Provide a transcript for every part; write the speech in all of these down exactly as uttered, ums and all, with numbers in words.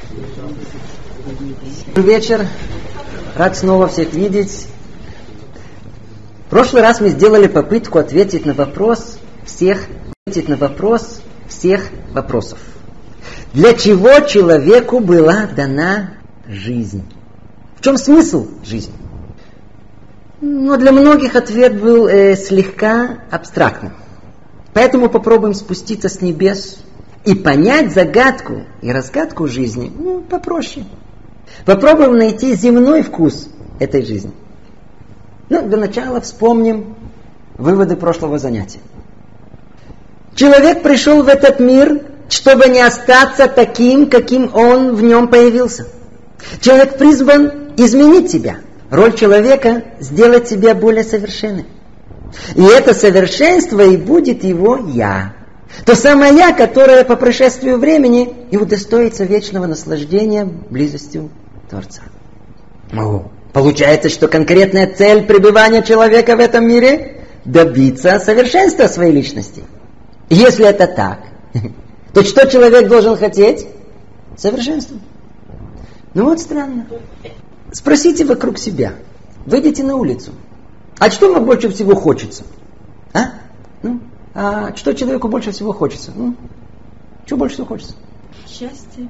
Добрый вечер. Рад снова всех видеть. В прошлый раз мы сделали попытку ответить на вопрос всех, ответить на вопрос всех вопросов. Для чего человеку была дана жизнь? В чем смысл жизни? Но для многих ответ был э, слегка абстрактным. Поэтому попробуем спуститься с небес и понять загадку и разгадку жизни ну, попроще. Попробуем найти земной вкус этой жизни. Ну, для начала вспомним выводы прошлого занятия. Человек пришел в этот мир, чтобы не остаться таким, каким он в нем появился. Человек призван изменить себя. Роль человека – сделать себя более совершенным. И это совершенство и будет его «я». То самое «я», которое по прошествию времени и удостоится вечного наслаждения близостью Творца. О, получается, что конкретная цель пребывания человека в этом мире – добиться совершенства своей личности. И если это так, то что человек должен хотеть? Совершенство. Ну вот странно. Спросите вокруг себя. Выйдите на улицу. А что вам больше всего хочется? А? Ну, а что человеку больше всего хочется? Ну, что больше всего хочется? Счастье.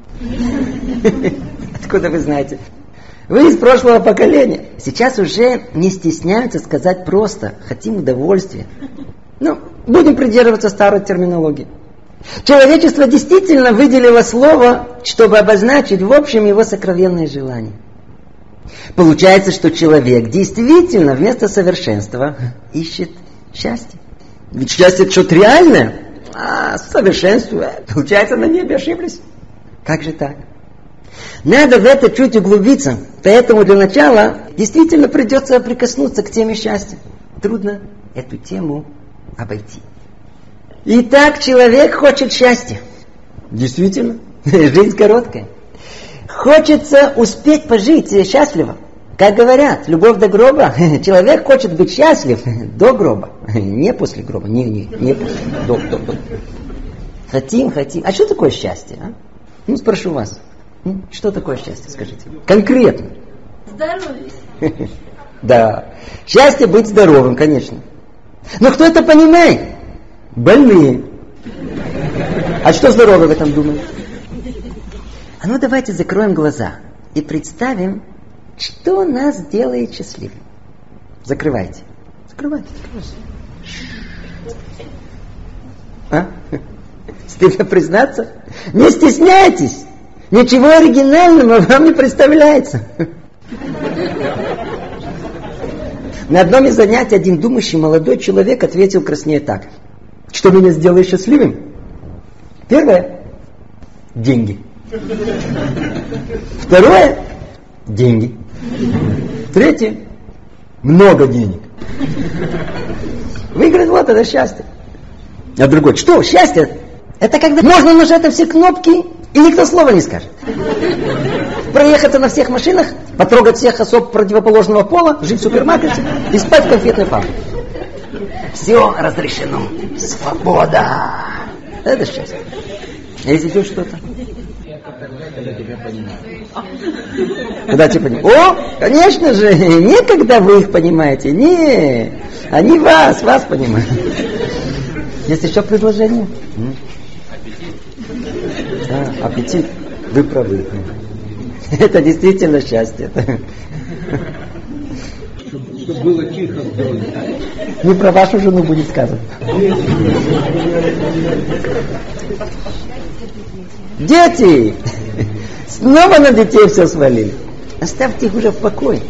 Откуда вы знаете? Вы из прошлого поколения. Сейчас уже не стесняются сказать просто «хотим удовольствия». Ну, будем придерживаться старой терминологии. Человечество действительно выделило слово, чтобы обозначить в общем его сокровенные желания. Получается, что человек действительно вместо совершенства ищет счастье. Ведь счастье это что-то реальное, а совершенство, получается, на небе ошиблись. Как же так? Надо в это чуть углубиться, поэтому для начала действительно придется прикоснуться к теме счастья. Трудно эту тему обойти. Итак, человек хочет счастья. Действительно, жизнь короткая. Хочется успеть пожить счастливо. Как говорят, любовь до гроба. Человек хочет быть счастлив до гроба. Не после гроба. Не, не, не после. До, до, до. Хотим, хотим. А что такое счастье? А? Ну, спрошу вас. Что такое счастье, скажите? Конкретно. Здоровье. Да. Счастье быть здоровым, конечно. Но кто это понимает? Больные. А что здоровые в этом думают? А ну давайте закроем глаза и представим, что нас делает счастливым. Закрывайте. Закрывайте, закрывайте. А? Стыдно признаться? Не стесняйтесь. Ничего оригинального вам не представляется. На одном из занятий один думающий молодой человек ответил краснее так. Что меня сделает счастливым? Первое – деньги. Второе – деньги. Третье – много денег. Вы говорите, вот это счастье. А другой, что счастье? Это когда можно нажать на все кнопки, и никто слова не скажет. Проехаться на всех машинах, потрогать всех особ противоположного пола, жить в супермаркете и спать в конфетной фабрике. Все разрешено. Свобода. Это счастье. А если идет что-то? Когда тебя понимают? О, конечно же, не когда вы их понимаете. Не, они вас, вас понимают. Есть еще предложение? А, аппетит. Вы правы. Это действительно счастье. Чтобы было тихо. Не про вашу жену будет сказано. Дети! Снова на детей все свалили. Оставьте их уже в покое.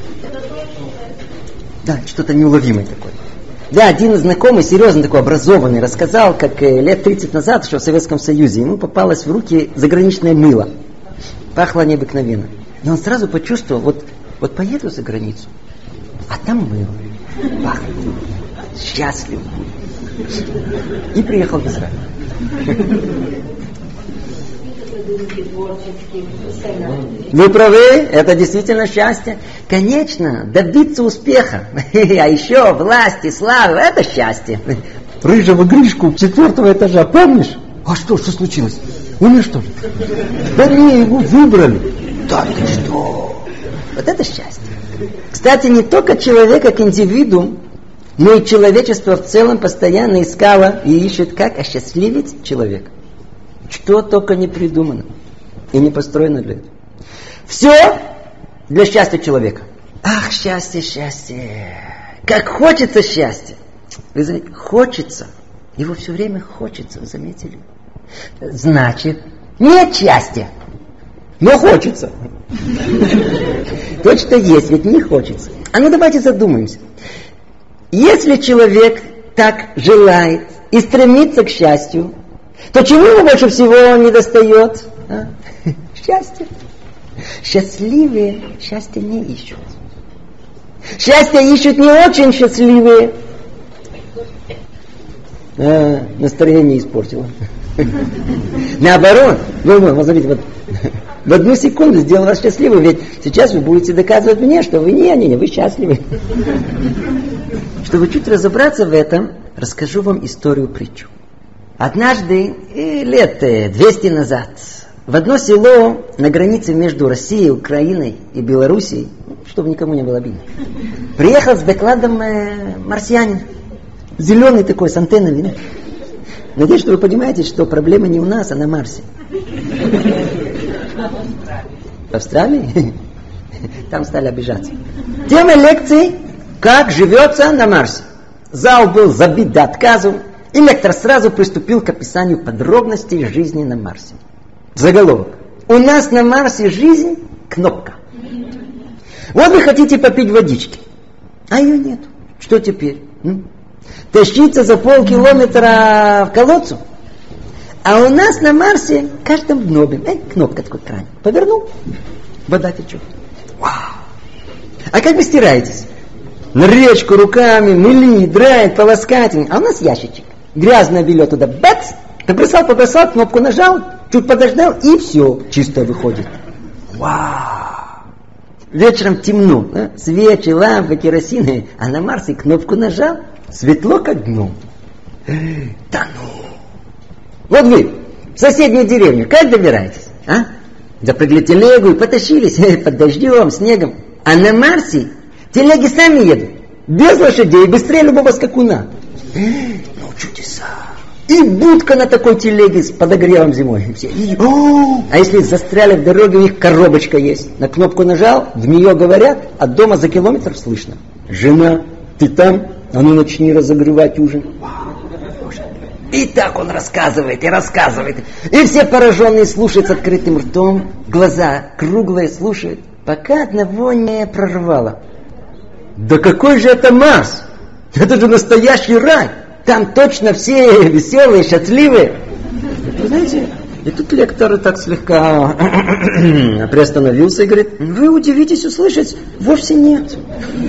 Да, что-то неуловимое такое. Да, один знакомый, серьезно такой, образованный, рассказал, как лет тридцать назад, еще в Советском Союзе, ему попалось в руки заграничное мыло. Пахло необыкновенно. И он сразу почувствовал, вот, вот поеду за границу, а там мыло. Пахнет. Счастлив будет. И приехал в Израиль. Вы правы, это действительно счастье. Конечно, добиться успеха, а еще власти, славы, это счастье. Рыжего Гришку четвертого этажа, помнишь? А что, что случилось? Умер что ли? Да не, его выбрали. Да ты что? Вот это счастье. Кстати, не только человек как индивидуум, но и человечество в целом постоянно искало и ищет, как осчастливить человека. Что только не придумано и не построено для этого. Все для счастья человека. Ах, счастье, счастье. Как хочется счастья. Вы заметили? Хочется. Его все время хочется, вы заметили? Значит, нет счастья, но хочется. То, что есть, ведь не хочется. А ну давайте задумаемся. Если человек так желает и стремится к счастью, то чего ему больше всего не достает? А? Счастье. Счастливые счастье не ищут. Счастье ищут не очень счастливые. А, настроение испортило. Наоборот, ну, ну, смотрите, вот в одну секунду сделал вас счастливым, ведь сейчас вы будете доказывать мне, что вы не, не, не, вы счастливы. Чтобы чуть разобраться в этом, расскажу вам историю-притчу. Однажды, лет двести назад, в одно село на границе между Россией, Украиной и Белоруссией, чтобы никому не было обидно, приехал с докладом марсианин. Зеленый такой, с антеннами. Надеюсь, что вы понимаете, что проблема не у нас, а на Марсе. В Австралии? Там стали обижаться. Тема лекции «Как живется на Марсе». Зал был забит до отказу, и лектор сразу приступил к описанию подробностей жизни на Марсе. Заголовок. У нас на Марсе жизнь – кнопка. Вот вы хотите попить водички, а ее нет. Что теперь? М? Тащиться за полкилометра в колодцу? А у нас на Марсе в каждом днобе э, кнопка такой кран. Повернул, вода течет. Вау! А как вы стираетесь? На речку руками, мыли, драть, полоскать. А у нас ящичек. Грязное белье туда, бац! Побросал, побросал, кнопку нажал, чуть подождал, и все, чисто выходит. Вау! Вечером темно, да? Свечи, лампы, керосины, а на Марсе кнопку нажал, светло как днем. Да ну! Вот вы в соседнюю деревню как добираетесь? А? Запрыгли телегу и потащились под дождем, снегом. А на Марсе телеги сами едут, без лошадей, быстрее любого скакуна. Ну, чудеса! И будка на такой телеге с подогревом зимой. Все. И, а если застряли в дороге, у них коробочка есть. На кнопку нажал, в нее говорят, от дома за километр слышно. Жена, ты там? А ну начни разогревать ужин. И так он рассказывает, и рассказывает. И все пораженные слушают с открытым ртом, глаза круглые слушают, пока одного не прорвало. Да какой же это Марс? Это же настоящий рай! Там точно все веселые, счастливые. Вы знаете, и тут лектор так слегка приостановился и говорит, вы удивитесь услышать, вовсе нет.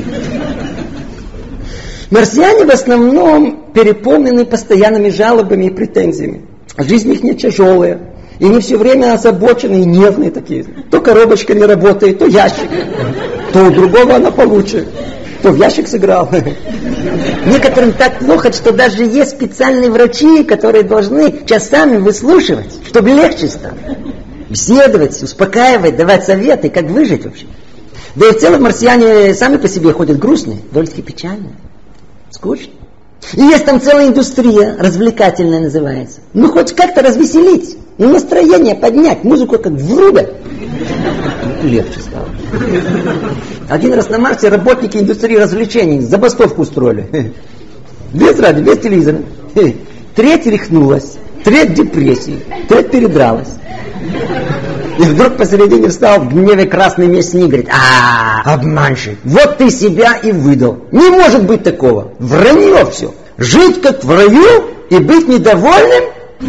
Марсиане в основном переполнены постоянными жалобами и претензиями. Жизнь их не тяжелая. И они все время озабоченные и нервные такие. То коробочка не работает, то ящик. То у другого она получше. То в ящик сыграл. Некоторым так плохо, что даже есть специальные врачи, которые должны часами выслушивать, чтобы легче стало. Беседовать, успокаивать, давать советы, как выжить вообще. Да и в целом марсиане сами по себе ходят грустные, довольно-таки печальные. Скучно. И есть там целая индустрия, развлекательная называется. Ну, хоть как-то развеселить, ну, настроение поднять, музыку как врубят. Легче стало. Один раз на Марсе работники индустрии развлечений забастовку устроили. Без радио, без телевизора. Треть рехнулась, треть в депрессии, треть передралась. И вдруг посередине встал в гневе красный мясник, говорит, а, обманщик, вот ты себя и выдал. Не может быть такого. Вранье все. Жить как в раю и быть недовольным?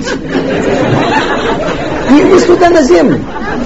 Не сюда на землю.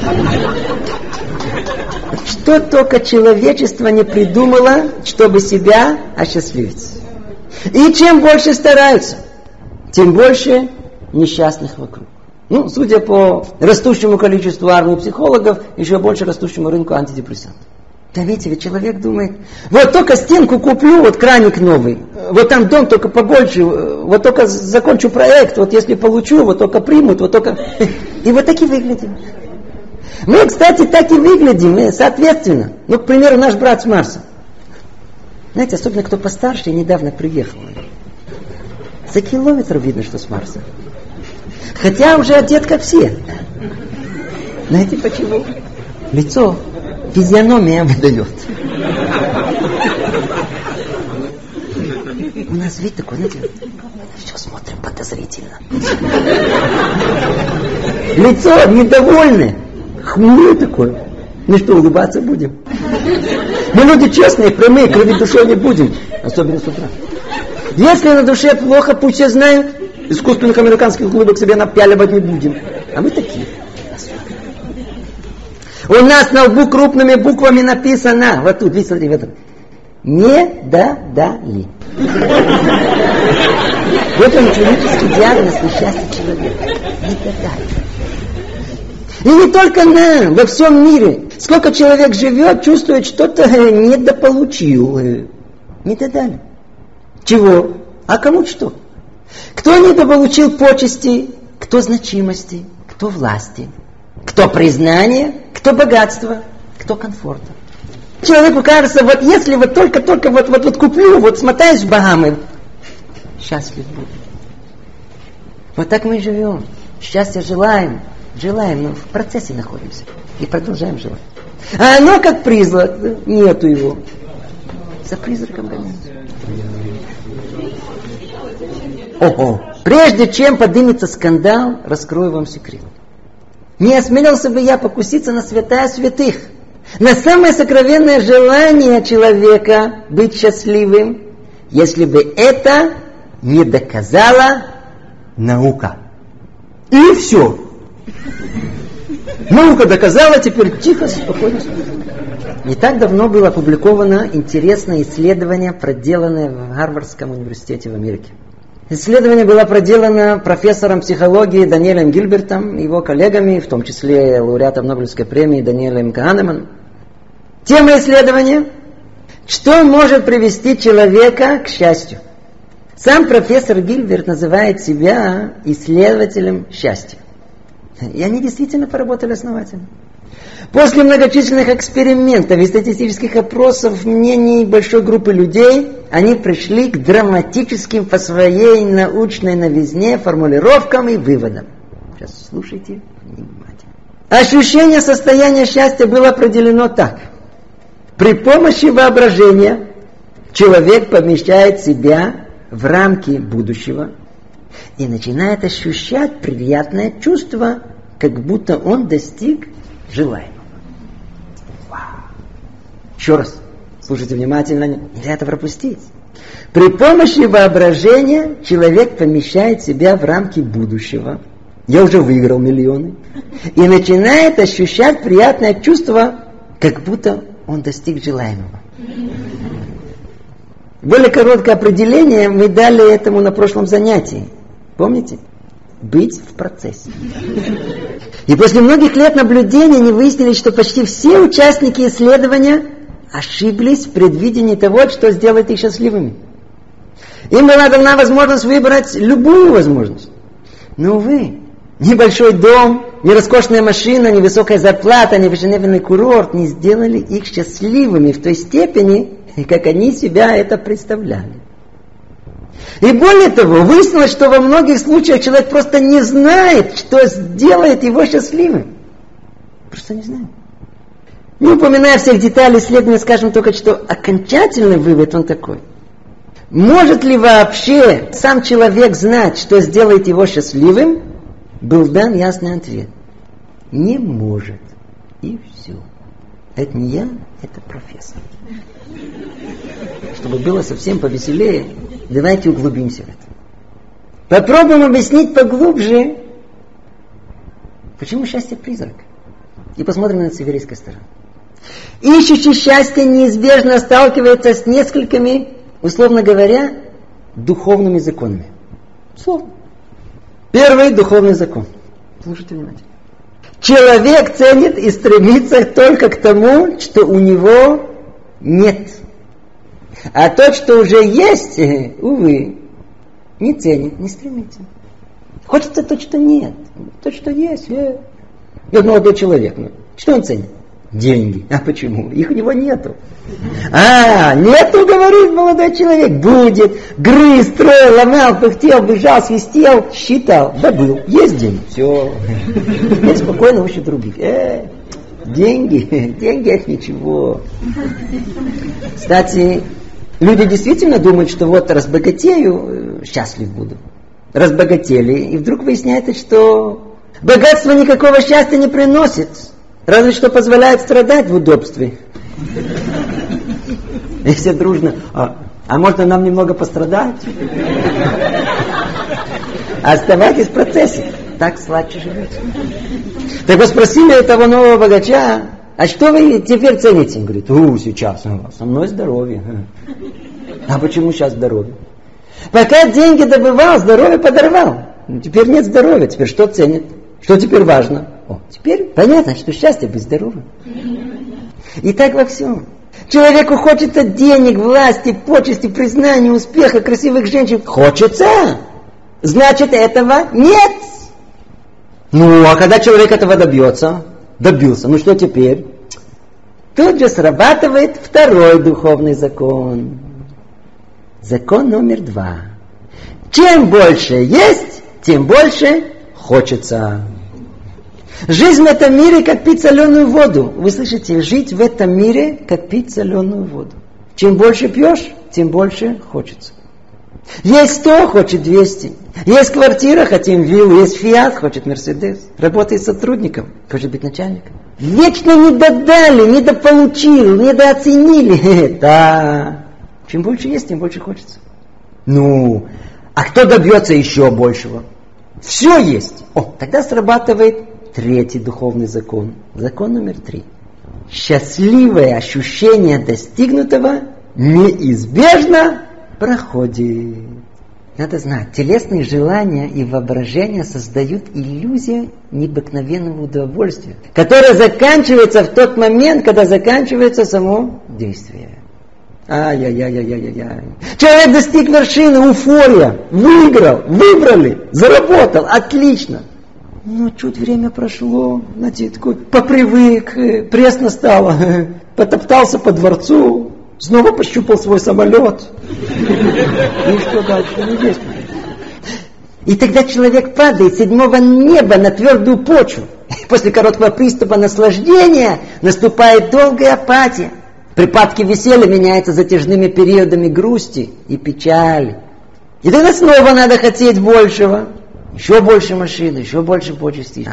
Что только человечество не придумало, чтобы себя осчастливить. И чем больше стараются, тем больше несчастных вокруг. Ну, судя по растущему количеству армии психологов, еще больше растущему рынку антидепрессантов. Да видите, ведь человек думает, вот только стенку куплю, вот краник новый, вот там дом только побольше, вот только закончу проект, вот если получу, вот только примут, вот только... И вот так и выглядим. Мы, кстати, так и выглядим, соответственно. Ну, к примеру, наш брат с Марса. Знаете, особенно кто постарше, недавно приехал. За километр видно, что с Марса. Хотя уже одет как все. Знаете почему? Лицо, физиономия выдает. У нас вид такой, знаете, все смотрим подозрительно. Лицо недовольное, хмурое такое. Мы что, улыбаться будем? Мы люди честные, прямые, крови душой не будем. Особенно с утра. Если на душе плохо, пусть все знают, искусственных американских улыбок себе напяливать не будем. А мы такие. У нас на лбу крупными буквами написано, вот тут, видите, смотри, в этом. Не додали. Вот он, клинический диагноз несчастья человека. Не додали. И не только нам, во всем мире. Сколько человек живет, чувствует, что-то недополучил. Не додали. Чего? А кому что? Кто недополучил почести, кто значимости, кто власти, кто признания, кто богатства, кто комфорта. Человеку кажется, вот если вот только-только вот, вот, вот куплю, вот смотаюсь в Багамы, счастлив буду. Вот так мы и живем. Счастья желаем, желаем, но в процессе находимся. И продолжаем желать. А оно как призрак, нету его. За призраком гоняются. Ого! Прежде чем поднимется скандал, раскрою вам секрет. Не осмелился бы я покуситься на святая святых, на самое сокровенное желание человека быть счастливым, если бы это не доказала наука. И все. Наука доказала, теперь тихо, спокойно. Не так давно было опубликовано интересное исследование, проделанное в Гарвардском университете в Америке. Исследование было проделано профессором психологии Даниэлем Гильбертом и его коллегами, в том числе лауреатом Нобелевской премии Даниэлем Канеманом. Тема исследования – что может привести человека к счастью? Сам профессор Гильберт называет себя исследователем счастья. И они действительно поработали основательно. После многочисленных экспериментов и статистических опросов мнений большой группы людей, они пришли к драматическим по своей научной новизне формулировкам и выводам. Сейчас слушайте внимательно. Ощущение состояния счастья было определено так. При помощи воображения человек помещает себя в рамки будущего и начинает ощущать приятное чувство, как будто он достиг желаемого. Вау. Еще раз, слушайте внимательно, нельзя это пропустить. При помощи воображения человек помещает себя в рамки будущего. Я уже выиграл миллионы. И начинает ощущать приятное чувство, как будто он достиг желаемого. Более короткое определение мы дали этому на прошлом занятии. Помните? Быть в процессе. И после многих лет наблюдений они выяснили, что почти все участники исследования ошиблись в предвидении того, что сделает их счастливыми. Им была дана возможность выбрать любую возможность. Но, увы, ни большой дом, ни роскошная машина, ни высокая зарплата, ни вышенебный курорт не сделали их счастливыми в той степени, как они себя это представляли. И более того, выяснилось, что во многих случаях человек просто не знает, что сделает его счастливым. Просто не знает. Не упоминая всех деталей исследования, скажем только, что окончательный вывод он такой. Может ли вообще сам человек знать, что сделает его счастливым? Был дан ясный ответ. Не может. И все. Это не я, это профессор. Чтобы было совсем повеселее, давайте углубимся в это. Попробуем объяснить поглубже, почему счастье призрак. И посмотрим на это с еврейской стороны. Ищущий счастье неизбежно сталкивается с несколькими, условно говоря, духовными законами. Словно. Первый духовный закон. Слушайте внимательно. Человек ценит и стремится только к тому, что у него нет. А то, что уже есть, увы, не ценит, не стремится. Хочется то, что нет. То, что есть. И вот молодой человек, ну, что он ценит? Деньги. А почему? Их у него нету. А, нету, говорит молодой человек. Будет. Грыз, строил, ломал, пыхтел, бежал, свистел, считал. Добыл. Есть деньги. Все. Теперь спокойно учат других. Э, деньги. Деньги это ничего. Кстати, люди действительно думают, что вот разбогатею, счастлив буду. Разбогатели. И вдруг выясняется, что богатство никакого счастья не приносит. Разве что позволяет страдать в удобстве. И все дружно. А, а можно нам немного пострадать? Оставайтесь в процессе. Так сладче живете. Так вы спросили этого нового богача, а что вы теперь цените? Он говорит, у, сейчас, со мной здоровье. А почему сейчас здоровье? Пока деньги добывал, здоровье подорвал. Теперь нет здоровья, теперь что ценит? Что теперь важно? О, теперь понятно, что счастье быть здоровым. И так во всем. Человеку хочется денег, власти, почести, признания, успеха, красивых женщин. Хочется. Значит, этого нет. Ну, а когда человек этого добьется, добился, ну что теперь? Тут же срабатывает второй духовный закон. Закон номер два. Чем больше есть, тем больше хочется. Жизнь в этом мире, как пить соленую воду. Вы слышите, жить в этом мире, как пить соленую воду. Чем больше пьешь, тем больше хочется. Есть сто, хочет двести. Есть квартира, хотим виллу. Есть фиат, хочет мерседес. Работает сотрудником, хочет быть начальником. Вечно не додали, недополучил, недооценили. Да. Чем больше есть, тем больше хочется. Ну, а кто добьется еще большего? Все есть. О, тогда срабатывает третий духовный закон. Закон номер три. Счастливое ощущение достигнутого неизбежно проходит. Надо знать, телесные желания и воображения создают иллюзию необыкновенного удовольствия, которое заканчивается в тот момент, когда заканчивается само действие. Ай-яй-яй-яй-яй-яй. Человек достиг вершины, уфория, выиграл, выбрали, заработал, отлично. Ну, чуть время прошло, знаете, такой попривык, пресно стало, потоптался по дворцу, снова пощупал свой самолет. И что дальше? Не действует. И тогда человек падает с седьмого неба на твердую почву. После короткого приступа наслаждения наступает долгая апатия. Припадки веселья меняются затяжными периодами грусти и печали. И тогда снова надо хотеть большего. Еще больше машин, еще больше почестей.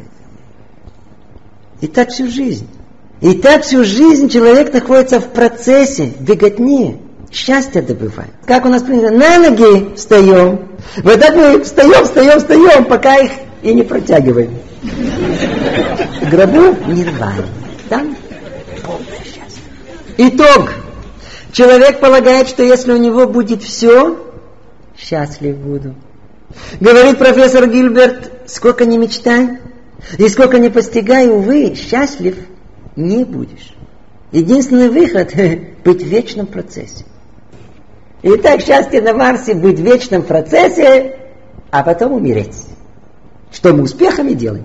И так всю жизнь. И так всю жизнь человек находится в процессе, в беготне. Счастье добывает. Как у нас принято, на ноги встаем. Вот так мы встаем, встаем, встаем, пока их и не протягиваем. В гробу нирвана. Там полное счастье. Итог. Человек полагает, что если у него будет все, счастлив буду. Говорит профессор Гильберт, сколько ни мечтай, и сколько ни постигай, увы, счастлив не будешь. Единственный выход – быть в вечном процессе. Итак, счастье на Марсе – быть в вечном процессе, а потом умереть. Что мы успехами делаем?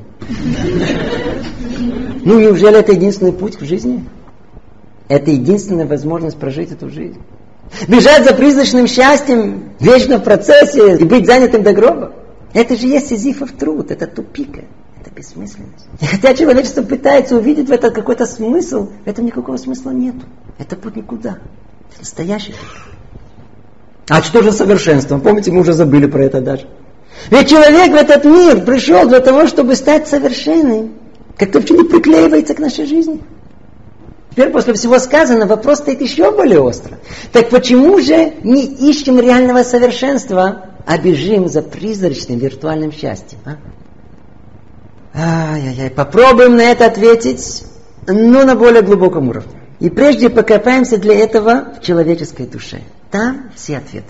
Ну, неужели это единственный путь в жизни? Это единственная возможность прожить эту жизнь. Бежать за призрачным счастьем в вечном процессе и быть занятым до гроба. Это же есть сизифов труд, это тупик, это бессмысленность. И хотя человечество пытается увидеть в этом какой-то смысл, в этом никакого смысла нет. Это путь никуда. Это настоящий путь. А что же совершенство? Помните, мы уже забыли про это даже. Ведь человек в этот мир пришел для того, чтобы стать совершенным. Как-то вообще не приклеивается к нашей жизни. Теперь после всего сказанного вопрос стоит еще более остро. Так почему же не ищем реального совершенства, а бежим за призрачным виртуальным счастьем? А? Ай-яй-яй, попробуем на это ответить, но на более глубоком уровне. И прежде покопаемся для этого в человеческой душе. Там все ответы.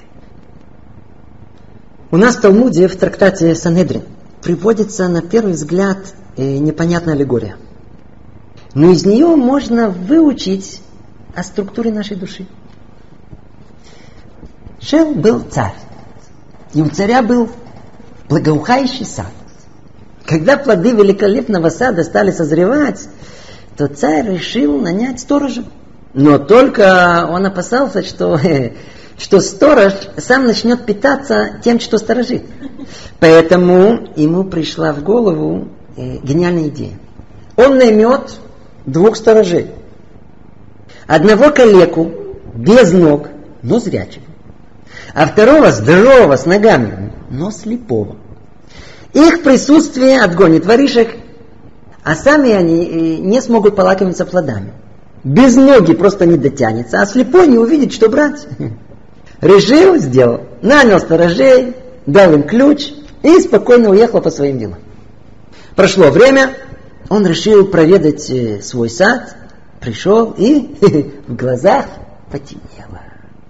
У нас в Талмуде, в трактате Санедрин, приводится на первый взгляд э, непонятная аллегория. Но из нее можно выучить о структуре нашей души. Жил был царь. И у царя был благоухающий сад. Когда плоды великолепного сада стали созревать, то царь решил нанять сторожа. Но только он опасался, что, что сторож сам начнет питаться тем, что сторожит. Поэтому ему пришла в голову э, гениальная идея. Он наймет двух сторожей. Одного калеку, без ног, но зрячего. А второго здорового, с ногами, но слепого. Их присутствие отгонит воришек, а сами они не смогут полакомиться плодами. Без ноги просто не дотянется, а слепой не увидит, что брать. Решил, сделал. Нанял сторожей, дал им ключ и спокойно уехал по своим делам. Прошло время, он решил проведать свой сад, пришел и в глазах потемнело.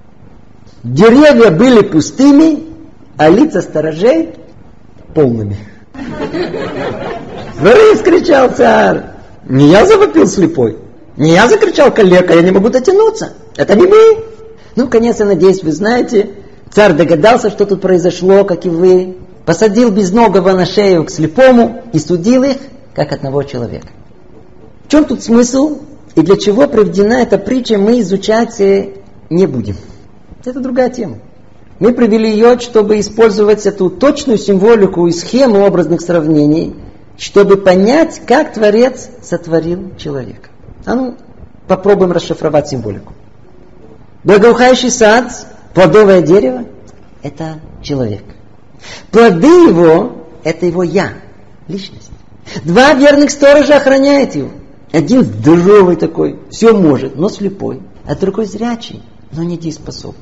Деревья были пустыми, а лица сторожей полными. «Смотри!» — вскричал царь. «Не я завопил слепой, не я закричал калека, я не могу дотянуться. Это не мы!» Ну, конечно, надеюсь, вы знаете, царь догадался, что тут произошло, как и вы. Посадил безногого на шею к слепому и судил их, как одного человека. В чем тут смысл и для чего приведена эта притча, мы изучать не будем. Это другая тема. Мы привели ее, чтобы использовать эту точную символику и схему образных сравнений, чтобы понять, как Творец сотворил человека. А ну, попробуем расшифровать символику. Благоухающий сад, плодовое дерево – это человек. Плоды его – это его «я», личность. Два верных сторожа охраняют его. Один здоровый такой, все может, но слепой, а другой зрячий, но недееспособный.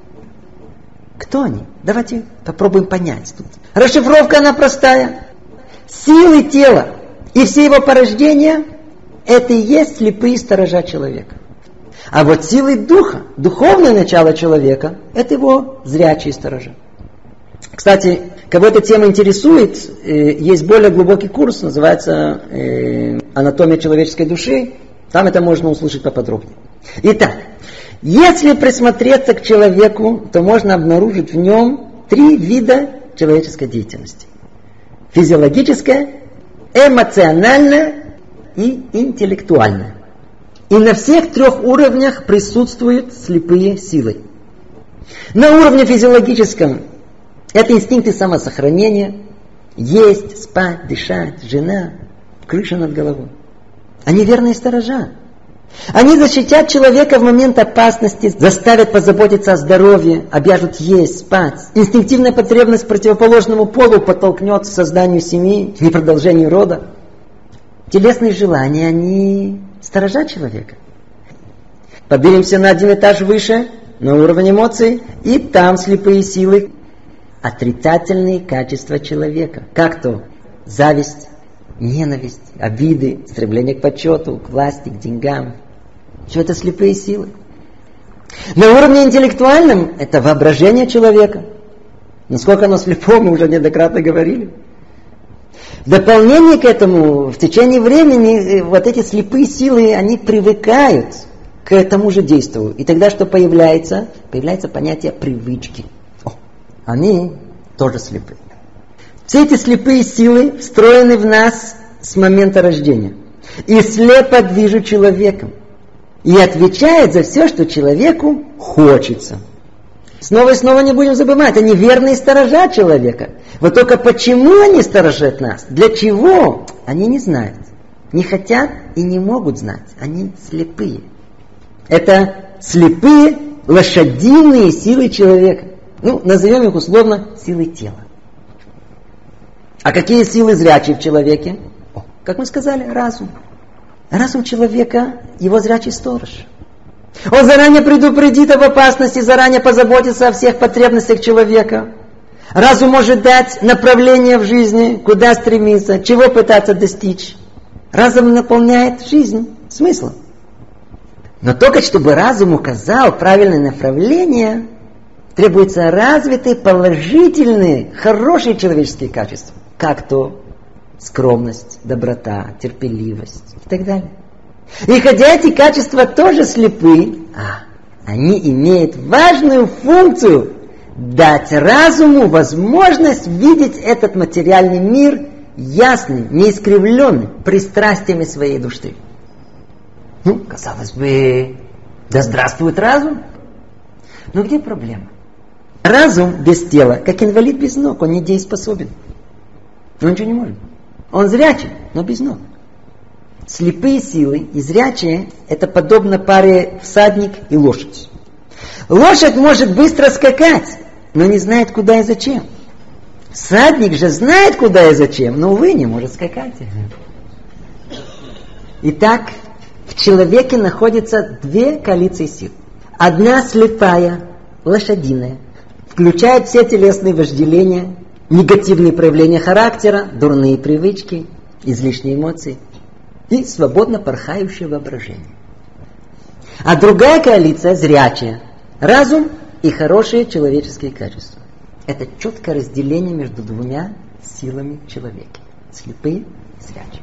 Кто они? Давайте попробуем понять тут. Расшифровка она простая. Силы тела и все его порождения – это и есть слепые сторожа человека. А вот силы духа, духовное начало человека – это его зрячие сторожа. Кстати, кого эта тема интересует, есть более глубокий курс, называется «Анатомия человеческой души». Там это можно услышать поподробнее. Итак, если присмотреться к человеку, то можно обнаружить в нем три вида человеческой деятельности. Физиологическая, эмоциональная и интеллектуальная. И на всех трех уровнях присутствуют слепые силы. На уровне физиологическом это инстинкты самосохранения, есть, спать, дышать, жена, крыша над головой. Они верные сторожа. Они защитят человека в момент опасности, заставят позаботиться о здоровье, обяжут есть, спать. Инстинктивная потребность к противоположному полу подтолкнет к созданию семьи и продолжению рода. Телесные желания, они сторожа человека. Поднимемся на один этаж выше, на уровень эмоций, и там слепые силы. Отрицательные качества человека, как то зависть, ненависть, обиды, стремление к почету, к власти, к деньгам. Все это слепые силы. На уровне интеллектуальном это воображение человека. Насколько оно слепо, мы уже неоднократно говорили. В дополнение к этому, в течение времени вот эти слепые силы, они привыкают к тому же действию. И тогда что появляется? Появляется понятие привычки. О, они тоже слепые. Все эти слепые силы встроены в нас с момента рождения. И слепо движут человеком. И отвечает за все, что человеку хочется. Снова и снова не будем забывать, они верные сторожа человека. Вот только почему они сторожат нас? Для чего? Они не знают. Не хотят и не могут знать. Они слепые. Это слепые лошадиные силы человека. Ну, назовем их условно силы тела. А какие силы зрячие в человеке? О, как мы сказали, разум. Разум человека, его зрячий сторож. Он заранее предупредит об опасности, заранее позаботится о всех потребностях человека. Разум может дать направление в жизни, куда стремиться, чего пытаться достичь. Разум наполняет жизнь смыслом. Но только чтобы разум указал правильное направление, требуются развитые, положительные, хорошие человеческие качества. Как то скромность, доброта, терпеливость и так далее. И хотя эти качества тоже слепы, а, они имеют важную функцию дать разуму возможность видеть этот материальный мир ясным, неискривленным пристрастиями своей души. Ну, казалось бы, да здравствует разум. Но где проблема? Разум без тела, как инвалид без ног, он недееспособен. Он ничего не может. Он зрячий, но без ног. Слепые силы и зрячие – это подобно паре всадник и лошадь. Лошадь может быстро скакать, но не знает, куда и зачем. Всадник же знает, куда и зачем, но, увы, не может скакать. Итак, в человеке находятся две коалиции сил. Одна слепая, лошадиная, включает все телесные вожделения, негативные проявления характера, дурные привычки, излишние эмоции и свободно порхающее воображение. А другая коалиция зрячая, разум и хорошие человеческие качества. Это четкое разделение между двумя силами человека. Слепые и зрячие.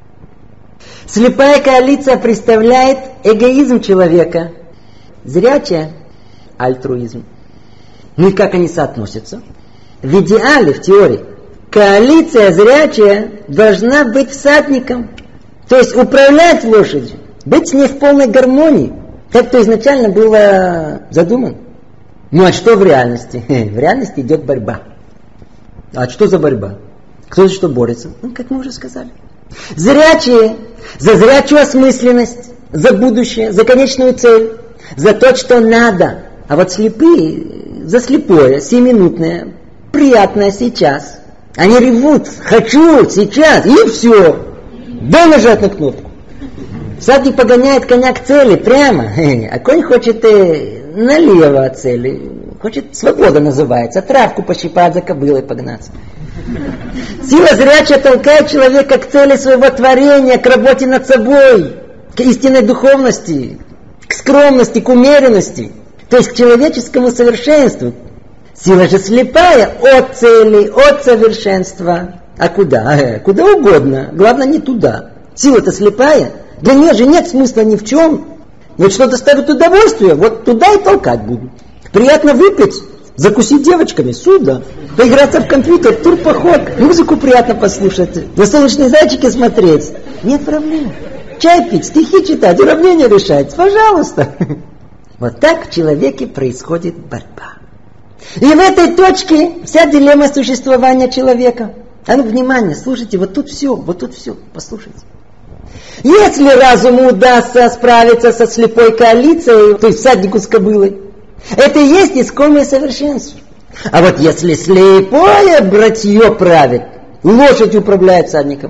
Слепая коалиция представляет эгоизм человека, зрячая – альтруизм. Ну и как они соотносятся? В идеале, в теории, коалиция зрячая должна быть всадником, то есть управлять лошадью, быть с ней в полной гармонии, как то изначально было задумано. Ну а что в реальности? В реальности идет борьба. А что за борьба? Кто за что борется? Ну, как мы уже сказали. Зрячие за зрячую осмысленность, за будущее, за конечную цель, за то, что надо. А вот слепые за слепое, сиюминутное, приятное сейчас. Они ревут, хочу, сейчас, и все. Дай нажать на кнопку. Всадник погоняет коня к цели прямо, а конь хочет э, налево от цели. Хочет, свобода называется, травку пощипать, за кобылой погнаться. Сила зрячая толкает человека к цели своего творения, к работе над собой, к истинной духовности, к скромности, к умеренности, то есть к человеческому совершенству. Сила же слепая от цели, от совершенства. А куда? Куда угодно, главное не туда. Сила-то слепая, для нее же нет смысла ни в чем. Вот что доставит удовольствие, вот туда и толкать буду. Приятно выпить, закусить девочками, сюда. Поиграться в компьютер, турпоход, музыку приятно послушать, на солнечные зайчики смотреть. Нет проблем. Чай пить, стихи читать, уравнения решать, пожалуйста. Вот так в человеке происходит борьба. И в этой точке вся дилемма существования человека. А ну, внимание, слушайте, вот тут все, вот тут все, послушайте. Если разуму удастся справиться со слепой коалицией, то есть всаднику с кобылой, это и есть искомое совершенство. А вот если слепое братье правит, лошадь управляет всадником.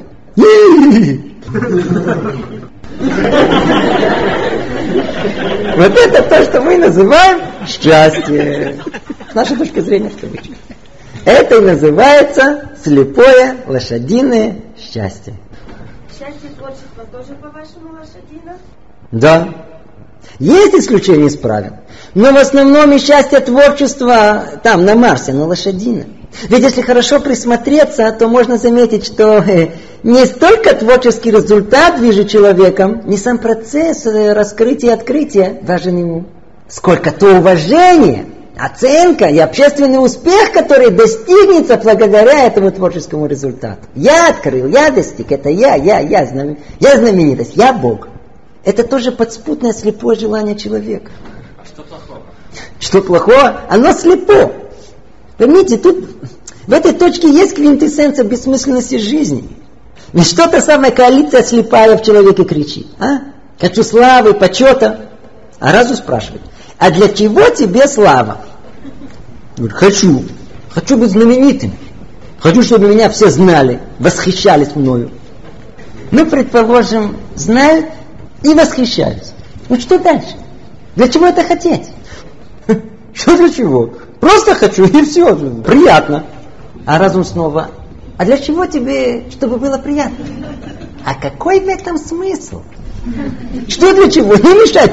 Вот это то, что мы называем счастье. С нашей точки зрения, в кавычках. Это и называется слепое лошадиное счастье. Счастье творчества тоже, по-вашему, лошадино? Да. Есть исключения из правил. Но в основном и счастье творчества там, на Марсе, на лошадино. Ведь если хорошо присмотреться, то можно заметить, что э, не столько творческий результат движет человеком, не сам процесс э, раскрытия и открытия важен ему, сколько то уважение, оценка и общественный успех, который достигнется благодаря этому творческому результату. Я открыл, я достиг, это я, я, я, знам... я знаменитость, я Бог. Это тоже подспутное слепое желание человека. Что плохого? Что плохого? Оно слепо. Поймите, тут в этой точке есть квинтэссенция бессмысленности жизни. И что-то самая коалиция слепая в человеке кричит. А? Хочу славы, почета. А разум спрашивает, а для чего тебе слава? Говорит, хочу. Хочу быть знаменитым. Хочу, чтобы меня все знали, восхищались мною. Ну, предположим, знают и восхищаются. Ну, что дальше? Для чего это хотеть? Что для чего? Просто хочу, и все. Приятно. А разум снова, а для чего тебе, чтобы было приятно? А какой в этом смысл? Что для чего? Не мешай.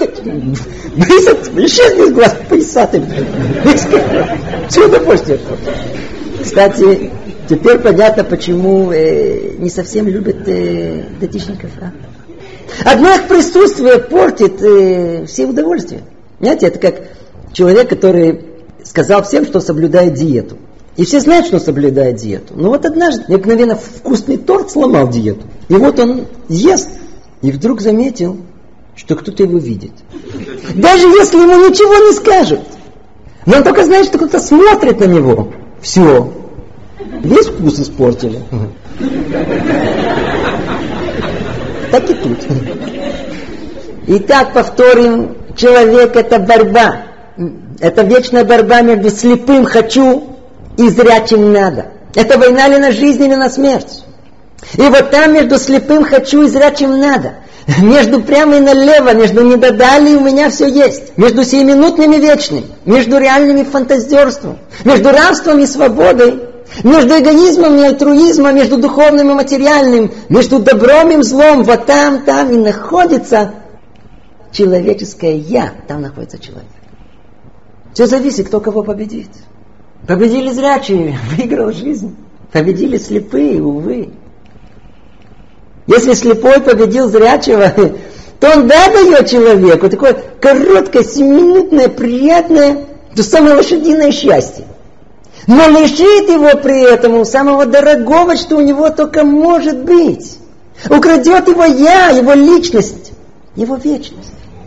Исчезни из глаз, поясатый. Все удовольствие. Кстати, Теперь понятно, почему э, не совсем любят э, датичников. А? Одно их присутствие портит э, все удовольствия. Знаете, это как человек, который сказал всем, что соблюдает диету. И все знают, что соблюдает диету. Но вот однажды необыкновенно вкусный торт сломал диету. И вот он ест, и вдруг заметил, что кто-то его видит. Даже если ему ничего не скажут. Но он только знает, что кто-то смотрит на него. Все. Весь вкус испортили. Так и тут. Итак, повторим. Человек — это борьба. Это вечная борьба между слепым «хочу» и зрячим «надо». Это война ли на жизнь, или на смерть. И вот там между слепым «хочу» и зрячим «надо». Между прямо и налево, между недодали у меня все есть. Между сиюминутным и вечным. Между реальным и фантазерством. Между рабством и свободой. Между эгоизмом и альтруизмом. Между духовным и материальным. Между добром и злом. Вот там, там и находится человеческое «я». Там находится человек. Все зависит, кто кого победит. Победили зрячие, выиграл жизнь. Победили слепые, увы. Если слепой победил зрячего, то он да дает человеку такое короткое, семиминутное, приятное, то самое лошадиное счастье. Но лишит его при этом самого дорогого, что у него только может быть. Украдет его я, его личность, его вечность.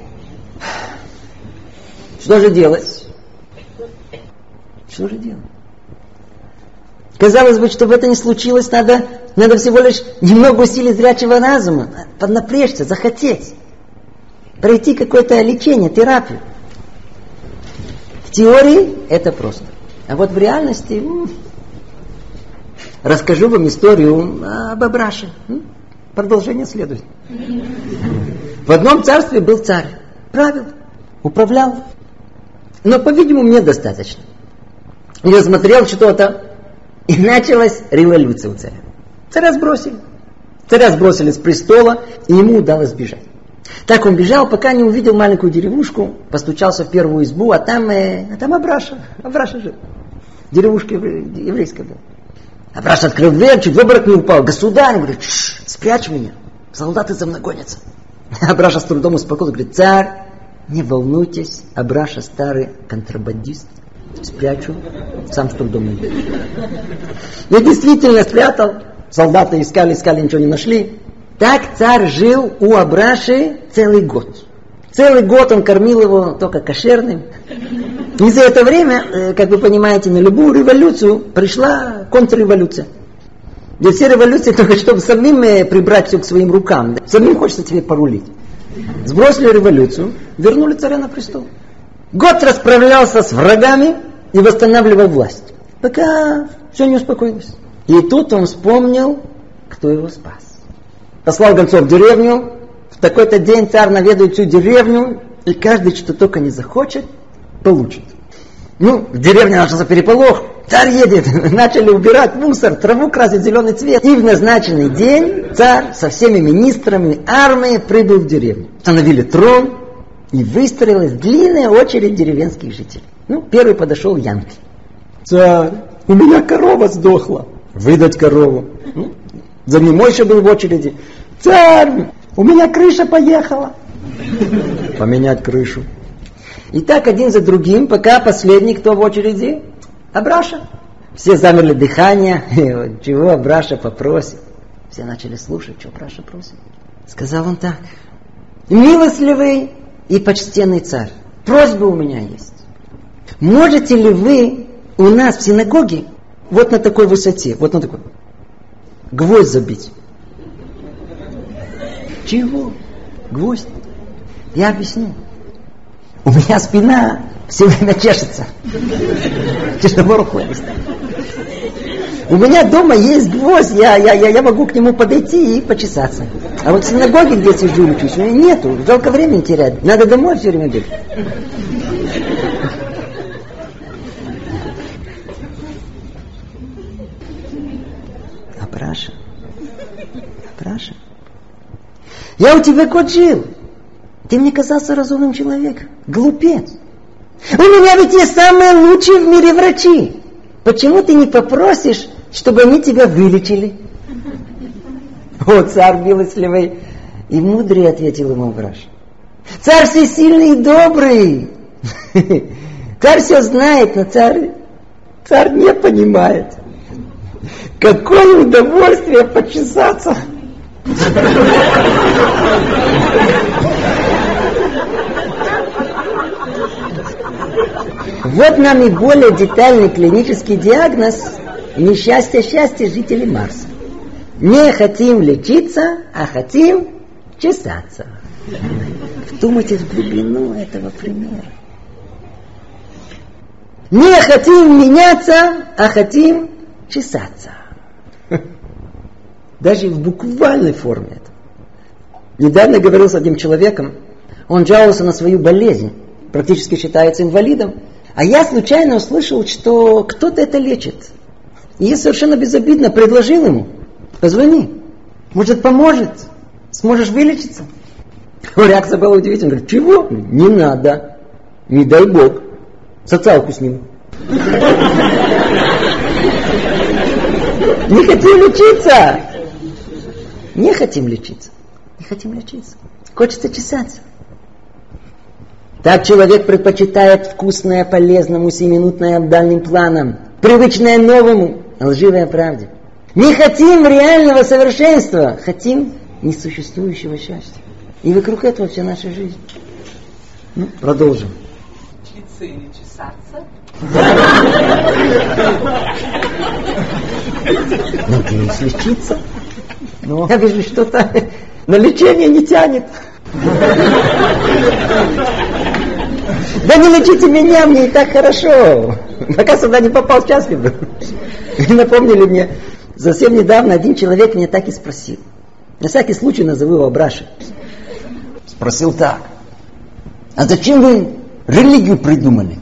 Что же делать? Что же делать? Казалось бы, чтобы это не случилось, надо, надо всего лишь немного усилить зрячего разума, поднапрячься, захотеть, пройти какое-то лечение, терапию. В теории это просто. А вот в реальности м- расскажу вам историю об Абраше. М- Продолжение следует. В одном царстве был царь, правил, управлял. Но, по-видимому, недостаточно. Я смотрел что-то, и началась революция у царя. Царя сбросили. Царя сбросили с престола, и ему удалось бежать. Так он бежал, пока не увидел маленькую деревушку, постучался в первую избу, а там, э, а там Абраша. Абраша жил. Деревушка еврейская была. Абраша открыл дверь, чуть в обморок не упал. Государь, говорит, спрячь меня, солдаты за мной гонятся. Абраша с трудом успокоился, говорит, царь, не волнуйтесь, Абраша старый контрабандист. Спрячу, сам с трудом найду. Я действительно спрятал. Солдаты искали, искали, ничего не нашли. Так царь жил у Абраши целый год. Целый год он кормил его только кошерным. И за это время, как вы понимаете, на любую революцию пришла контрреволюция. Где все революции только чтобы самим прибрать все к своим рукам. Самим хочется тебе порулить. Сбросили революцию, вернули царя на престол. Год расправлялся с врагами и восстанавливал власть. Пока все не успокоилось. И тут он вспомнил, кто его спас. Послал гонцов в деревню. В такой-то день царь наведает всю деревню. И каждый, что только не захочет, получит. Ну, в деревне начался переполох. Царь едет. Начали убирать мусор, траву красить зеленый цвет. И в назначенный день царь со всеми министрами армии прибыл в деревню. Установили трон. И выстроилась длинная очередь деревенских жителей. Ну, первый подошел Янки. Царь, у меня корова сдохла. Выдать корову. Ну, за ним еще был в очереди. Царь, у меня крыша поехала. Поменять крышу. И так один за другим, пока последний, кто в очереди? Абраша. Все замерли дыхание. Чего Абраша попросит? Все начали слушать, что Абраша просит. Сказал он так. Милостливый и почтенный царь, просьба у меня есть. Можете ли вы у нас в синагоге вот на такой высоте, вот на такой, гвоздь забить? Чего? Гвоздь? Я объясню. У меня спина все время чешется. Тяжело У меня дома есть гвоздь, я, я, я, я могу к нему подойти и почесаться. А вот в синагоге, где сижу, учусь, у меня нету, жалко времени терять. Надо домой все время бегать. Абраша, Абраша, я у тебя год жил. Ты мне казался разумным человеком. Глупец. У меня ведь есть самые лучшие в мире врачи. Почему ты не попросишь, чтобы они тебя вылечили. О, царь милостливый и мудрый, ответил ему Авраш. Царь всесильный и добрый. Царь все знает, но царь, царь не понимает. Какое удовольствие почесаться. Вот нам и более детальный клинический диагноз несчастья-счастья жителей Марса. Не хотим лечиться, а хотим чесаться. Вдумайтесь в глубину этого примера. Не хотим меняться, а хотим чесаться. Даже в буквальной форме это. Недавно говорил с одним человеком, он жаловался на свою болезнь, практически считается инвалидом, а я случайно услышал, что кто-то это лечит. И я совершенно безобидно предложил ему: позвони, может, поможет, сможешь вылечиться. Реакция была удивительная. Говорит: чего? Не надо, не дай Бог, социалку сниму. Не хотим лечиться. Не хотим лечиться. Не хотим лечиться. Хочется чесаться. Так человек предпочитает вкусное полезному, сиюминутное дальним планам, привычное новому, лживое правде. Не хотим реального совершенства, хотим несуществующего счастья. И вокруг этого вся наша жизнь. Ну, продолжим. Читься или чесаться? Надеюсь, лечиться. Но я вижу, что-то на лечение не тянет. Да не лечите меня, мне и так хорошо. Пока сюда не попал, счастлив был. И напомнили мне, совсем недавно один человек меня так и спросил. На всякий случай назову его Абрашей. Спросил так: а зачем вы религию придумали?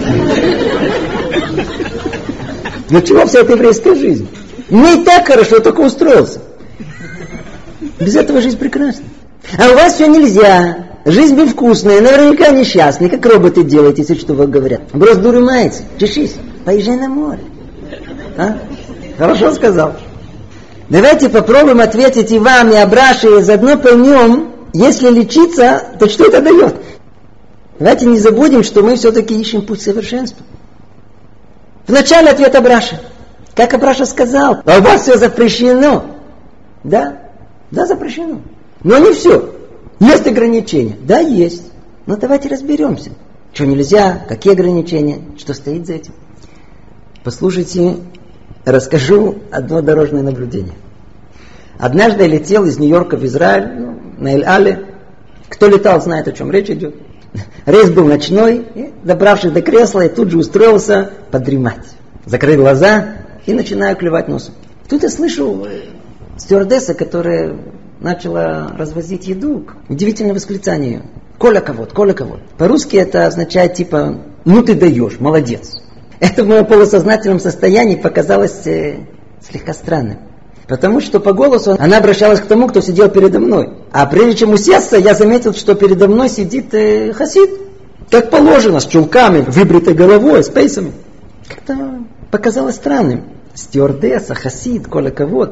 Для чего вся эта еврейская жизнь? Мне и так хорошо, только устроился. Без этого жизнь прекрасна. А у вас все нельзя. Жизнь безвкусная, наверняка несчастная. Как роботы делаете, если что вам говорят. Брось дуру мается, чешись, поезжай на море. А? Хорошо сказал. Давайте попробуем ответить и вам, и Абраше, и заодно поймем, если лечиться, то что это дает? Давайте не забудем, что мы все-таки ищем путь совершенства. Вначале ответ Абраша. Как Абраша сказал, а у вас все запрещено. Да, да, запрещено. Но не все. Есть ограничения. Да, есть. Но давайте разберемся. Что нельзя, какие ограничения, что стоит за этим. Послушайте, расскажу одно дорожное наблюдение. Однажды я летел из Нью-Йорка в Израиль, ну, на Эль-Але. Кто летал, знает, о чем речь идет. Рейс был ночной, и, добравшись до кресла, я тут же устроился подремать. Закрыл глаза и начинаю клевать носом. Тут я слышу стюардесса, которая начала развозить еду. Удивительное восклицание. Коля кого-то, Коля кого-то. По-русски это означает типа «ну ты даешь, молодец». Это в моем полусознательном состоянии показалось э, слегка странным. Потому что по голосу она обращалась к тому, кто сидел передо мной. А прежде чем усесться, я заметил, что передо мной сидит э, хасид. Как положено, с чулками, выбритой головой, с пейсами. Как-то показалось странным. Стюардесса, хасид, Коля кого-то.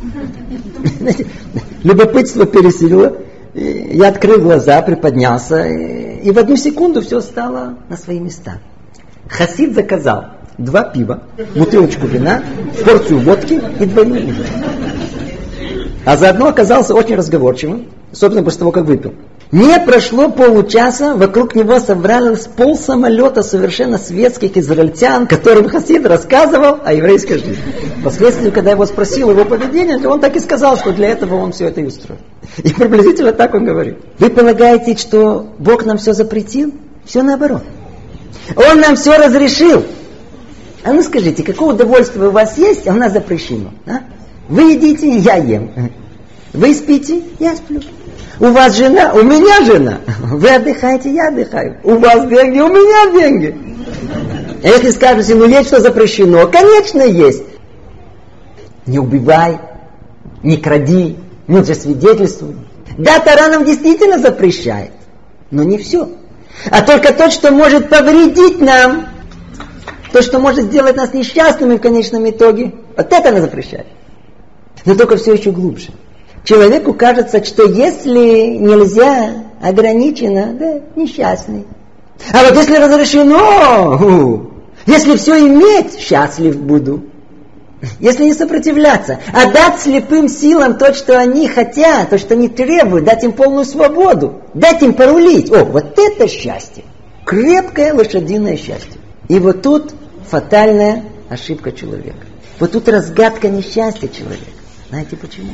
Любопытство пересилило. Я открыл глаза, приподнялся, и в одну секунду все стало на свои места. Хасид заказал два пива, бутылочку вина, порцию водки и двойной ужин. А заодно оказался очень разговорчивым, собственно, после того, как выпил. Не прошло получаса, вокруг него собралось полсамолета совершенно светских израильтян, которым хасид рассказывал о еврейской жизни. Впоследствии, когда я его спросил его поведение, то он так и сказал, что для этого он все это и устроил. И приблизительно так он говорит. Вы полагаете, что Бог нам все запретил? Все наоборот. Он нам все разрешил. А ну скажите, какое удовольствие у вас есть, а у нас запрещено? А? Вы едите, я ем. Вы спите, я сплю. У вас жена, у меня жена. Вы отдыхаете, я отдыхаю. У вас деньги, у меня деньги. А если скажете, ну есть что запрещено, конечно есть. Не убивай, не кради, не лжесвидетельствуй. Да, Тора нам действительно запрещает, но не все. А только то, что может повредить нам. то, что может сделать нас несчастными в конечном итоге, вот это она запрещает. Но только все еще глубже. Человеку кажется, что если нельзя, ограничено, да, несчастный. А вот если разрешено, если все иметь, счастлив буду. Если не сопротивляться, а дать слепым силам то, что они хотят, то, что они требуют, дать им полную свободу, дать им порулить. О, вот это счастье. Крепкое лошадиное счастье. И вот тут фатальная ошибка человека. Вот тут разгадка несчастья человека. Знаете почему?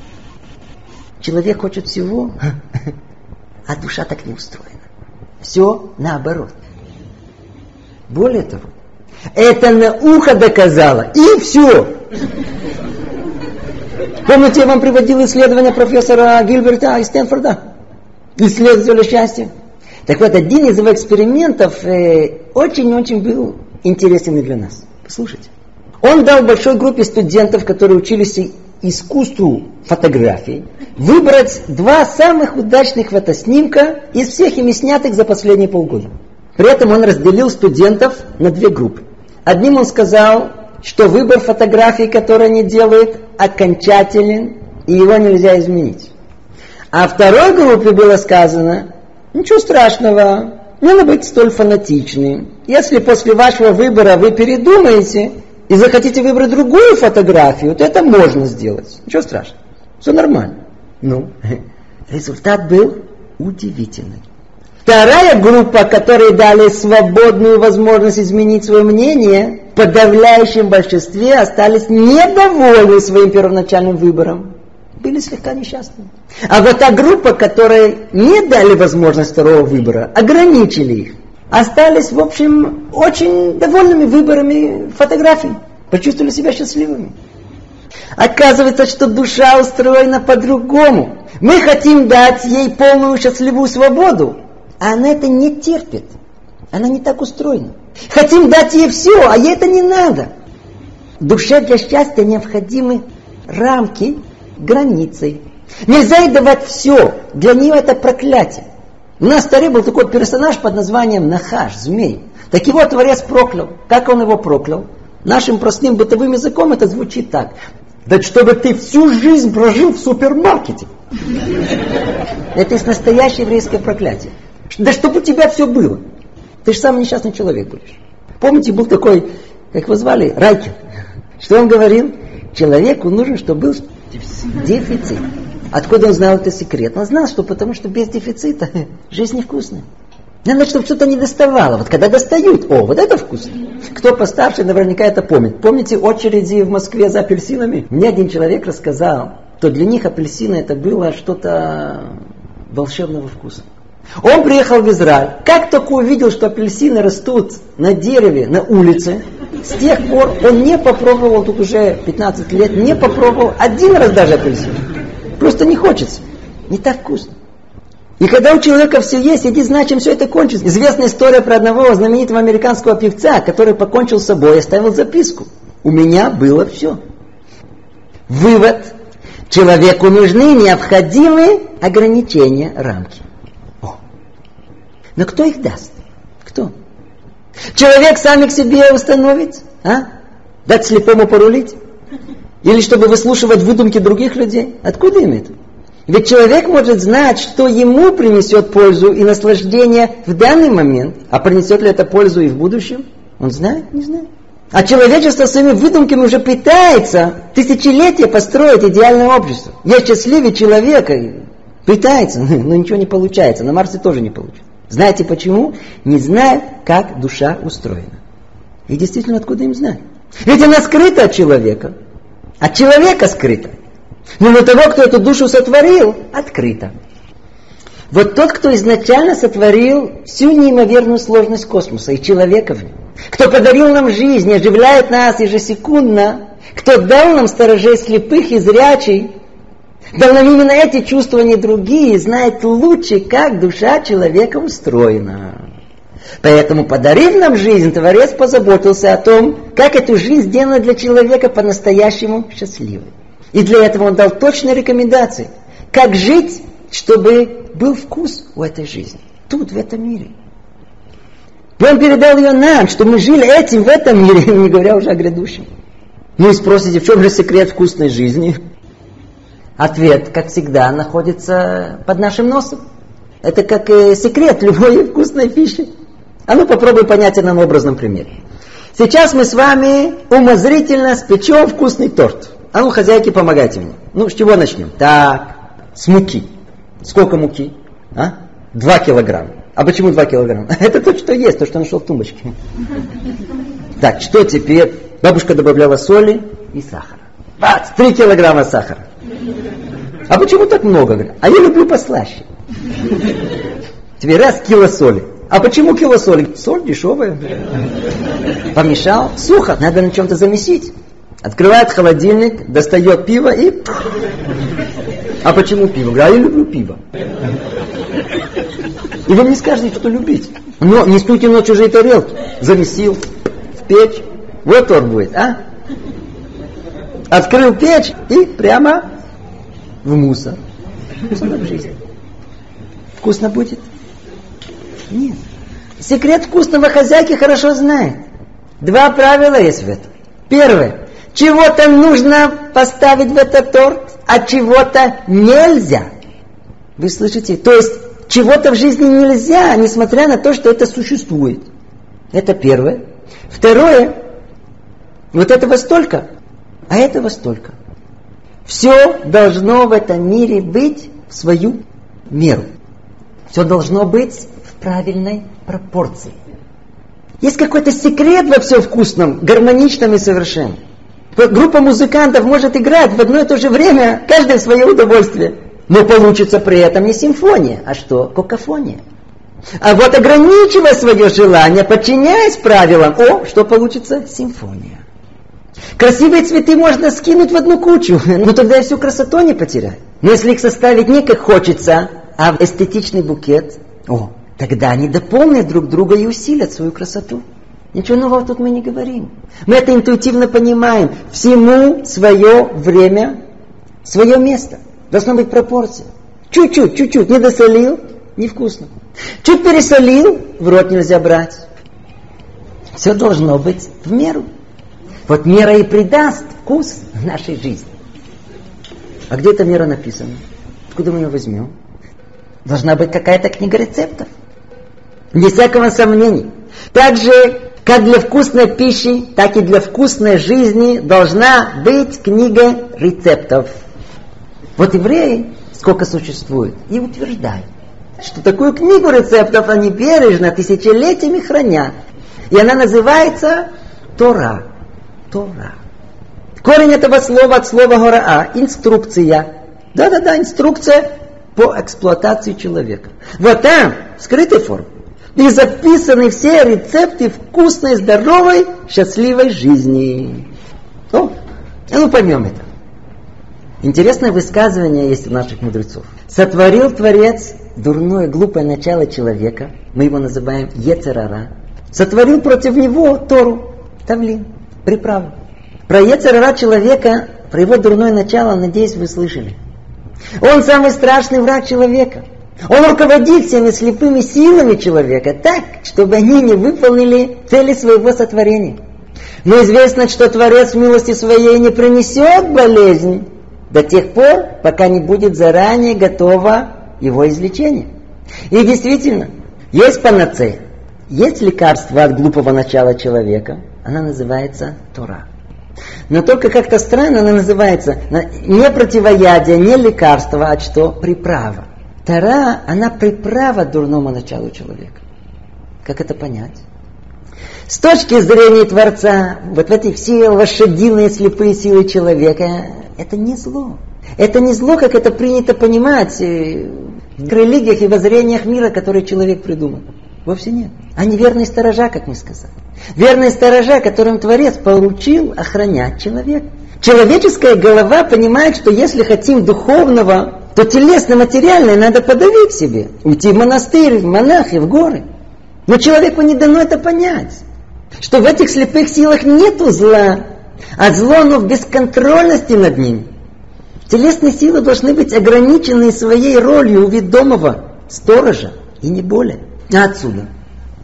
Человек хочет всего, а душа так не устроена. Все наоборот. Более того, это наука доказала. И все. Помните, я вам приводил исследование профессора Гильберта из Стэнфорда? Исследователя счастья. Так вот, один из его экспериментов э, очень-очень был интересен для нас. Послушайте. Он дал большой группе студентов, которые учились искусству фотографии, выбрать два самых удачных фотоснимка из всех ими снятых за последние полгода. При этом он разделил студентов на две группы. Одним он сказал, что выбор фотографий, которые они делают, окончателен, и его нельзя изменить. А второй группе было сказано, ничего страшного, не надо быть столь фанатичным. Если после вашего выбора вы передумаете и захотите выбрать другую фотографию, то это можно сделать. Ничего страшного. Все нормально. Ну, результат был удивительный. Вторая группа, которой дали свободную возможность изменить свое мнение, в подавляющем большинстве остались недовольны своим первоначальным выбором. Были слегка несчастны. А вот та группа, которой не дали возможность второго выбора, ограничили их, остались, в общем, очень довольными выборами фотографий. Почувствовали себя счастливыми. Оказывается, что душа устроена по-другому. Мы хотим дать ей полную счастливую свободу, а она это не терпит. Она не так устроена. Хотим дать ей все, а ей это не надо. Душе для счастья необходимы рамки, границы. Нельзя ей давать все. Для нее это проклятие. У нас в Торе был такой персонаж под названием Нахаш, змей. Так его Творец проклял. Как он его проклял? Нашим простым бытовым языком это звучит так. Да чтобы ты всю жизнь прожил в супермаркете. Это есть настоящее еврейское проклятие. Да чтобы у тебя все было. Ты же самый несчастный человек будешь. Помните, был такой, как его звали, Райкин. Что он говорил? Человеку нужен, чтобы был дефицит. Откуда он знал этот секрет? Он знал, что потому что без дефицита жизнь невкусная. Надо, чтобы что-то не доставало. Вот когда достают, о, вот это вкусно. Кто постарше, наверняка это помнит. Помните очереди в Москве за апельсинами? Мне один человек рассказал, что для них апельсины это было что-то волшебного вкуса. Он приехал в Израиль. Как только увидел, что апельсины растут на дереве, на улице, с тех пор он не попробовал, тут уже пятнадцать лет, не попробовал один раз даже апельсин. Просто не хочется. Не так вкусно. И когда у человека все есть, иди знай, чем все это кончится. Известная история про одного знаменитого американского певца, который покончил с собой и оставил записку. У меня было все. Вывод. Человеку нужны необходимые ограничения, рамки. О. Но кто их даст? Кто? Человек сам их себе установит? А? Дать слепому порулить? Или чтобы выслушивать выдумки других людей? Откуда им это? Ведь человек может знать, что ему принесет пользу и наслаждение в данный момент, а принесет ли это пользу и в будущем? Он знает? Не знает. А человечество своими выдумками уже пытается тысячелетия построить идеальное общество. Я счастливее человека, пытается, но ничего не получается. На Марсе тоже не получится. Знаете почему? Не знает, как душа устроена. И действительно, откуда им знать? Ведь она скрыта от человека. От человека скрыта. Но на того, кто эту душу сотворил, открыто. Вот тот, кто изначально сотворил всю неимоверную сложность космоса и человека в нем, кто подарил нам жизнь, оживляет нас ежесекундно, кто дал нам сторожей слепых и зрячий, дал нам именно эти чувства, не другие, знает лучше, как душа человека устроена. Поэтому, подарив нам жизнь, Творец позаботился о том, как эту жизнь сделана для человека по-настоящему счастливой. И для этого он дал точные рекомендации, как жить, чтобы был вкус у этой жизни, тут, в этом мире. И Он передал ее нам, чтобы мы жили этим в этом мире, не говоря уже о грядущем. Ну и спросите, в чем же секрет вкусной жизни? Ответ, как всегда, находится под нашим носом. Это как э, секрет любой вкусной пищи. А ну попробуй понять это на образном примере. Сейчас мы с вами умозрительно спечем вкусный торт. А ну, хозяйки, помогайте мне. Ну, с чего начнем? Так, с муки. Сколько муки? А? Два килограмма. А почему два килограмма? Это то, что есть, то, что нашел в тумбочке. Так, что теперь? Бабушка добавляла соли и сахара. Бац, три килограмма сахара. А почему так много? А я люблю послаще. Теперь раз кило соли. А почему кило соли? Соль дешевая. Помешал. Сухо. Надо на чем-то замесить. Открывает холодильник, достает пиво и... А почему пиво? А я люблю пиво. И вы мне скажете, что любить. Но не стуйте на чужие тарелки. Замесил в печь. Вот торт будет, а? Открыл печь и прямо в мусор. Вкусно в жизни. Вкусно будет? Нет. Секрет вкусного хозяйки хорошо знает. Два правила есть в этом. Первое. Чего-то нужно поставить в этот торт, а чего-то нельзя. Вы слышите? То есть, чего-то в жизни нельзя, несмотря на то, что это существует. Это первое. Второе. Вот этого столько, а этого столько. Все должно в этом мире быть в свою меру. Все должно быть в правильной пропорции. Есть какой-то секрет во всем вкусном, гармоничном и совершенном. Группа музыкантов может играть в одно и то же время, каждое в свое удовольствие. Но получится при этом не симфония, а что? Какофония. А вот ограничивая свое желание, подчиняясь правилам, о, что получится? Симфония. Красивые цветы можно скинуть в одну кучу, но тогда я всю красоту не потеряю. Но если их составить не как хочется, а в эстетичный букет, о, тогда они дополнят друг друга и усилят свою красоту. Ничего нового тут мы не говорим. Мы это интуитивно понимаем. Всему свое время, свое место. Должна быть пропорция. Чуть-чуть, чуть-чуть. Не досолил, невкусно. Чуть пересолил, в рот нельзя брать. Все должно быть в меру. Вот мера и придаст вкус нашей жизни. А где эта мера написана? Откуда мы ее возьмем? Должна быть какая-то книга рецептов. Без всякого сомнения. Так же, как для вкусной пищи, так и для вкусной жизни должна быть книга рецептов. Вот евреи, сколько существует, и утверждают, что такую книгу рецептов они бережно тысячелетиями хранят. И она называется Тора. Тора. Корень этого слова от слова гораа. Инструкция. Да-да-да, инструкция по эксплуатации человека. Вот там, в скрытой форме, и записаны все рецепты вкусной, здоровой, счастливой жизни. О, ну поймем это. Интересное высказывание есть у наших мудрецов. Сотворил Творец дурное, глупое начало человека. Мы его называем Йецер ара. Сотворил против него Тору, Тавлин, приправу. Про Йецер ара человека, про его дурное начало, надеюсь, вы слышали. Он самый страшный враг человека. Он руководит всеми слепыми силами человека так, чтобы они не выполнили цели своего сотворения. Но известно, что Творец в милости своей не принесет болезнь до тех пор, пока не будет заранее готово его излечение. И действительно, есть панацея, есть лекарство от глупого начала человека, она называется Тора. Но только как-то странно она называется не противоядие, не лекарство, а что? Приправа. Тора, она приправа дурному началу человека. Как это понять? С точки зрения Творца, вот в эти все лошадиные слепые силы человека, это не зло. Это не зло, как это принято понимать в религиях и воззрениях мира, которые человек придумал. Вовсе нет. Они верные сторожа, как мы сказали. Верные сторожа, которым Творец поручил охранять человека. Человеческая голова понимает, что если хотим духовного, то телесно-материальное надо подавить себе. Уйти в монастырь, в монахи, в горы. Но человеку не дано это понять. Что в этих слепых силах нету зла, а зло оно в бесконтрольности над ними. Телесные силы должны быть ограничены своей ролью ведомого сторожа, и не более. А отсюда.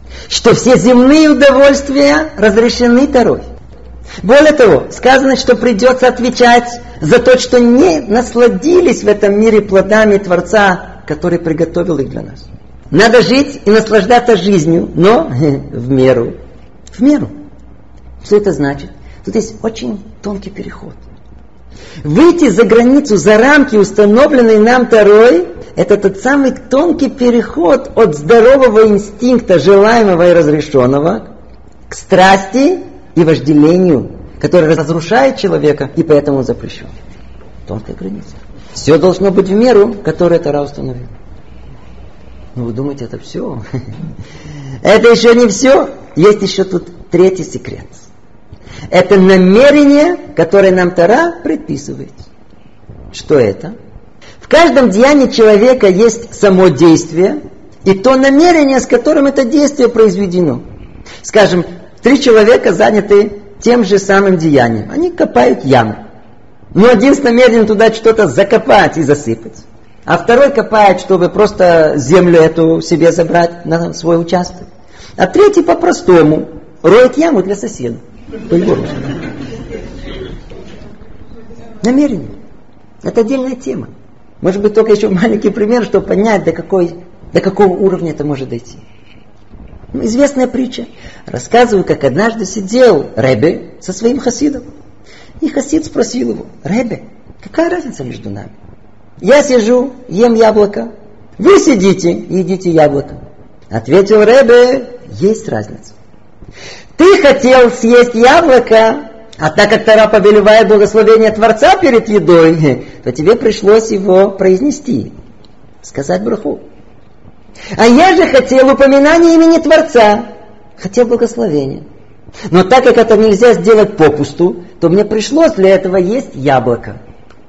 что все земные удовольствия разрешены Торой. Более того, сказано, что придется отвечать за то, что не насладились в этом мире плодами Творца, который приготовил их для нас. Надо жить и наслаждаться жизнью, но в меру. В меру. Что это значит? Тут есть очень тонкий переход. Выйти за границу, за рамки, установленные нам Торой, это тот самый тонкий переход от здорового инстинкта, желаемого и разрешенного, к страсти и вожделению, который разрушает человека и поэтому запрещен. Тонкая граница. Все должно быть в меру, которую Тора установила. Ну вы думаете, это все? Это еще не все. Есть еще тут третий секрет. Это намерение, которое нам Тора предписывает. Что это? В каждом деянии человека есть само действие и то намерение, с которым это действие произведено. Скажем, три человека заняты тем же самым деянием. Они копают яму. Но один с намерением туда что-то закопать и засыпать. А второй копает, чтобы просто землю эту себе забрать на свой участок. А третий по-простому роет яму для соседа. Намерение. Это отдельная тема. Может быть, только еще маленький пример, чтобы понять, до, какой, до какого уровня это может дойти. Ну, известная притча. Рассказываю, как однажды сидел Ребе со своим хасидом. И хасид спросил его: Ребе, какая разница между нами? Я сижу, ем яблоко. Вы сидите и едите яблоко. Ответил Ребе: есть разница. Ты хотел съесть яблоко, а так как Тора повелевает благословение Творца перед едой, то тебе пришлось его произнести, сказать браху. А я же хотел упоминания имени Творца, хотел благословения. Но так как это нельзя сделать попусту, то мне пришлось для этого есть яблоко.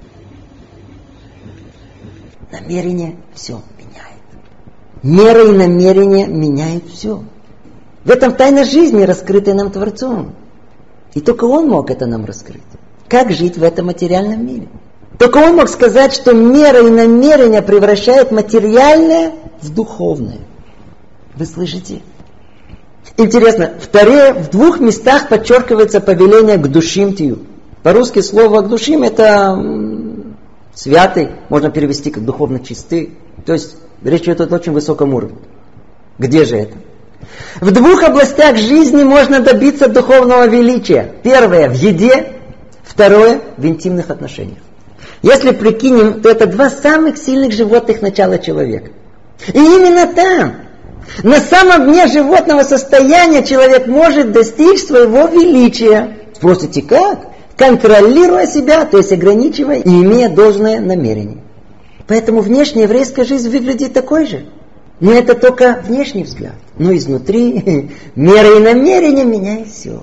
Намерение все меняет. Мера и намерение меняют все. В этом тайна жизни, раскрытая нам Творцом. И только Он мог это нам раскрыть. Как жить в этом материальном мире? Только Он мог сказать, что мера и намерение превращают материальное в духовное. Вы слышите? Интересно, в Торе в двух местах подчеркивается повеление к душим тию. По-русски слово к душим это святый, можно перевести как духовно чистый. То есть речь идет о очень высоком уровне. Где же это? В двух областях жизни можно добиться духовного величия. Первое в еде, второе в интимных отношениях. Если прикинем, то это два самых сильных животных начала человека. И именно там, на самом дне животного состояния, человек может достичь своего величия. Спросите, как? Контролируя себя, то есть ограничивая и имея должное намерение. Поэтому внешняя еврейская жизнь выглядит такой же. Но это только внешний взгляд. Но изнутри мера и намерение меняют все.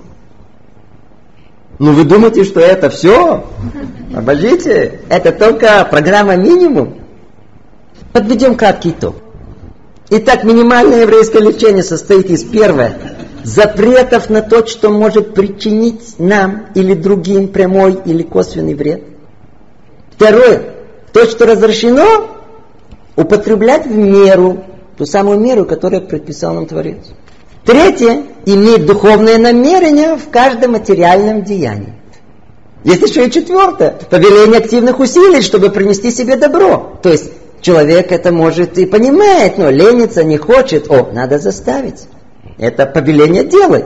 Ну вы думаете, что это все? Обождите, это только программа минимум. Подведем краткий итог. Итак, минимальное еврейское лечение состоит из первое запретов на то, что может причинить нам или другим прямой или косвенный вред. Второе, то, что разрешено, употреблять в меру, ту самую меру, которую предписал нам Творец. Третье, иметь духовное намерение в каждом материальном деянии. Есть еще и четвертое, повеление активных усилий, чтобы принести себе добро. То есть человек это может и понимает, но ленится, не хочет. О, надо заставить. Это повеление делай.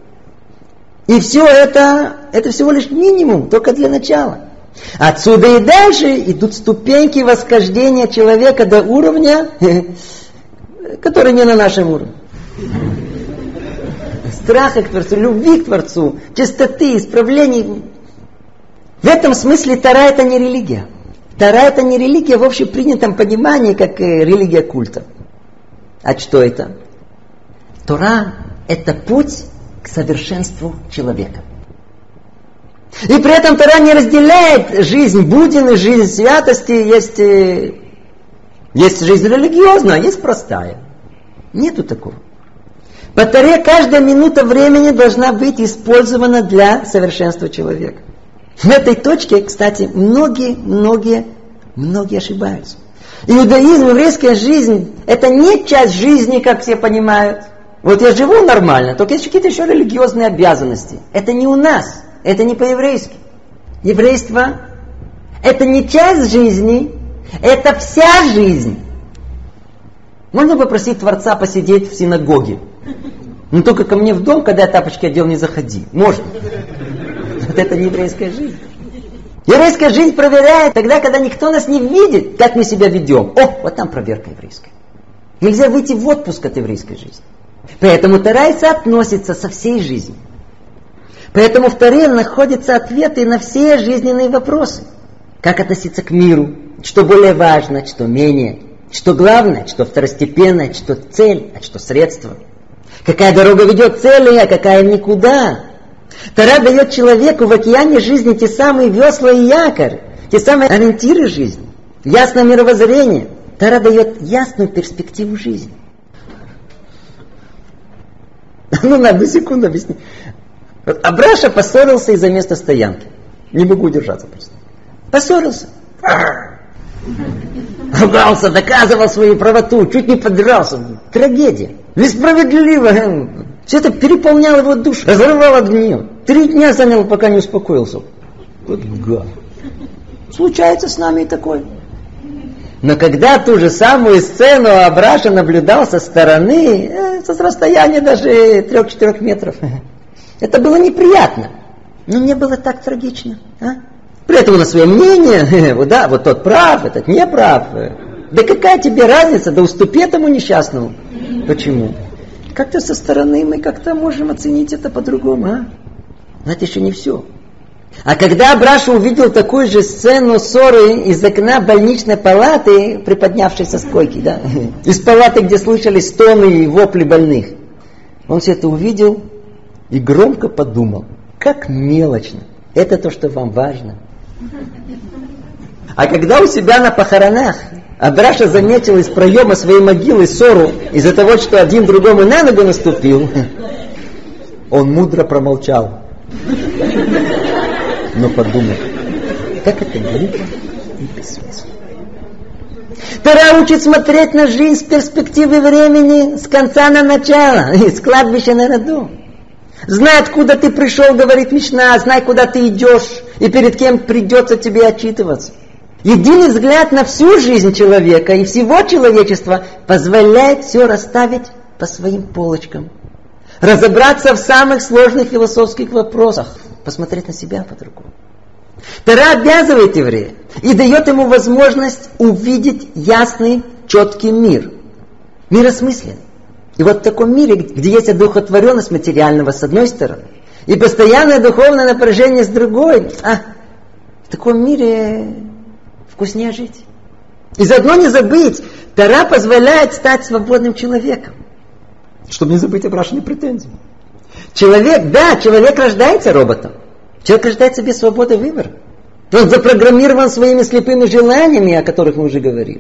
И все это, это всего лишь минимум, только для начала. Отсюда и дальше идут ступеньки восхождения человека до уровня, который не на нашем уровне. Страха к Творцу, любви к Творцу, чистоты, исправлений. В этом смысле Тора это не религия. Тора это не религия в общепринятом понимании, как религия культа. А что это? Тора это путь к совершенству человека. И при этом Тора не разделяет жизнь будней, жизнь святости. Есть, есть жизнь религиозная, есть простая. Нету такого. По Торе каждая минута времени должна быть использована для совершенства человека. В этой точке, кстати, многие, многие, многие ошибаются. Иудаизм, еврейская жизнь, это не часть жизни, как все понимают. Вот я живу нормально, только есть какие-то еще религиозные обязанности. Это не у нас, это не по-еврейски. Еврейство – это не часть жизни, это вся жизнь. Можно попросить Творца посидеть в синагоге. Но только ко мне в дом, когда я тапочки одел, не заходи. Можно. Вот это не еврейская жизнь. Еврейская жизнь проверяет тогда, когда никто нас не видит, как мы себя ведем. О, вот там проверка еврейская. Нельзя выйти в отпуск от еврейской жизни. Поэтому Тора соотносится со всей жизнью. Поэтому в Торе находятся ответы на все жизненные вопросы. Как относиться к миру, что более важно, что менее, что главное, что второстепенное, что цель, а что средство. Какая дорога ведет к цели, а какая никуда. Тора дает человеку в океане жизни те самые весла и якорь, те самые ориентиры жизни, ясное мировоззрение. Тора дает ясную перспективу жизни. Ну, на одну секунду объясни. Абраша поссорился из-за места стоянки. Не могу удержаться просто. Поссорился. Ругался, доказывал свою правоту, чуть не подрался. Трагедия. Несправедливо. Все это переполняло его душу, разрывало от нее. Три дня заняло, пока не успокоился. Вот гад. Случается с нами и такое. Но когда ту же самую сцену Абраша наблюдал со стороны, э, со расстояния даже трех-четырех метров, это было неприятно. Но не было так трагично. А? При этом у нас свое мнение, вот, да, вот тот прав, этот не прав. Да какая тебе разница, да уступи этому несчастному. Почему? Как-то со стороны мы как-то можем оценить это по-другому. А? Но это еще не все. А когда Абраша увидел такую же сцену ссоры из окна больничной палаты, приподнявшейся с койки, да, из палаты, где слышались стоны и вопли больных, он все это увидел и громко подумал, как мелочно. Это то, что вам важно. А когда у себя на похоронах Абраша заметил из проема своей могилы ссору из-за того, что один другому на ногу наступил, он мудро промолчал. Но подумал, как это глупо и бессмысленно. Тора учит смотреть на жизнь с перспективы времени, с конца на начало, с кладбища на роду. Знай, откуда ты пришел, говорит Мишна, знай, куда ты идешь, и перед кем придется тебе отчитываться. Единый взгляд на всю жизнь человека и всего человечества позволяет все расставить по своим полочкам. Разобраться в самых сложных философских вопросах. Посмотреть на себя по-другому. Тора обязывает еврея и дает ему возможность увидеть ясный, четкий мир. Мир осмысленный. И вот в таком мире, где есть одухотворенность материального с одной стороны, и постоянное духовное напряжение с другой, а, в таком мире вкуснее жить. И заодно не забыть, Тора позволяет стать свободным человеком. Чтобы не забыть Абрашины претензии. Человек, да, человек рождается роботом. Человек рождается без свободы выбора. Он запрограммирован своими слепыми желаниями, о которых мы уже говорили.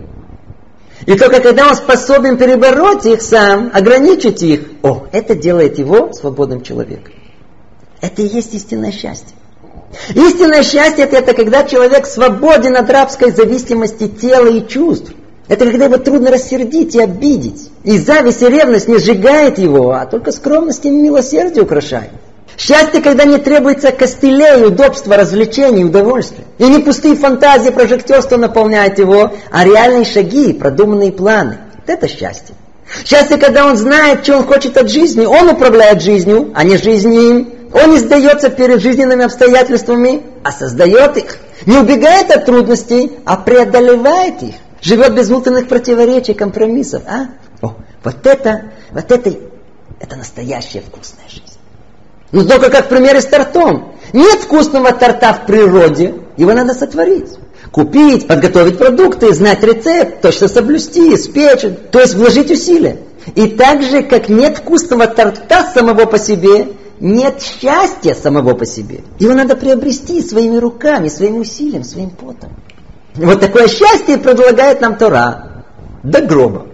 И только когда он способен перебороть их сам, ограничить их, о, это делает его свободным человеком. Это и есть истинное счастье. Истинное счастье это, это когда человек свободен от рабской зависимости тела и чувств. Это когда его трудно рассердить и обидеть. И зависть и ревность не сжигает его, а только скромность и милосердие украшает. Счастье, когда не требуется костылей, удобства, развлечений, удовольствия. И не пустые фантазии, прожектерство наполняет его, а реальные шаги, продуманные планы. Вот это счастье. Счастье, когда он знает, что он хочет от жизни. Он управляет жизнью, а не жизнью им. Он не сдается перед жизненными обстоятельствами, а создает их. Не убегает от трудностей, а преодолевает их. Живет без внутренних противоречий, компромиссов. А? О, вот это, вот это, это настоящая вкусная жизнь. Но только как в примере с тортом. Нет вкусного торта в природе, его надо сотворить. Купить, подготовить продукты, знать рецепт, точно соблюсти, испечь, то есть вложить усилия. И так же, как нет вкусного торта самого по себе, нет счастья самого по себе. Его надо приобрести своими руками, своим усилием, своим потом. Вот такое счастье предлагает нам Тора до гроба.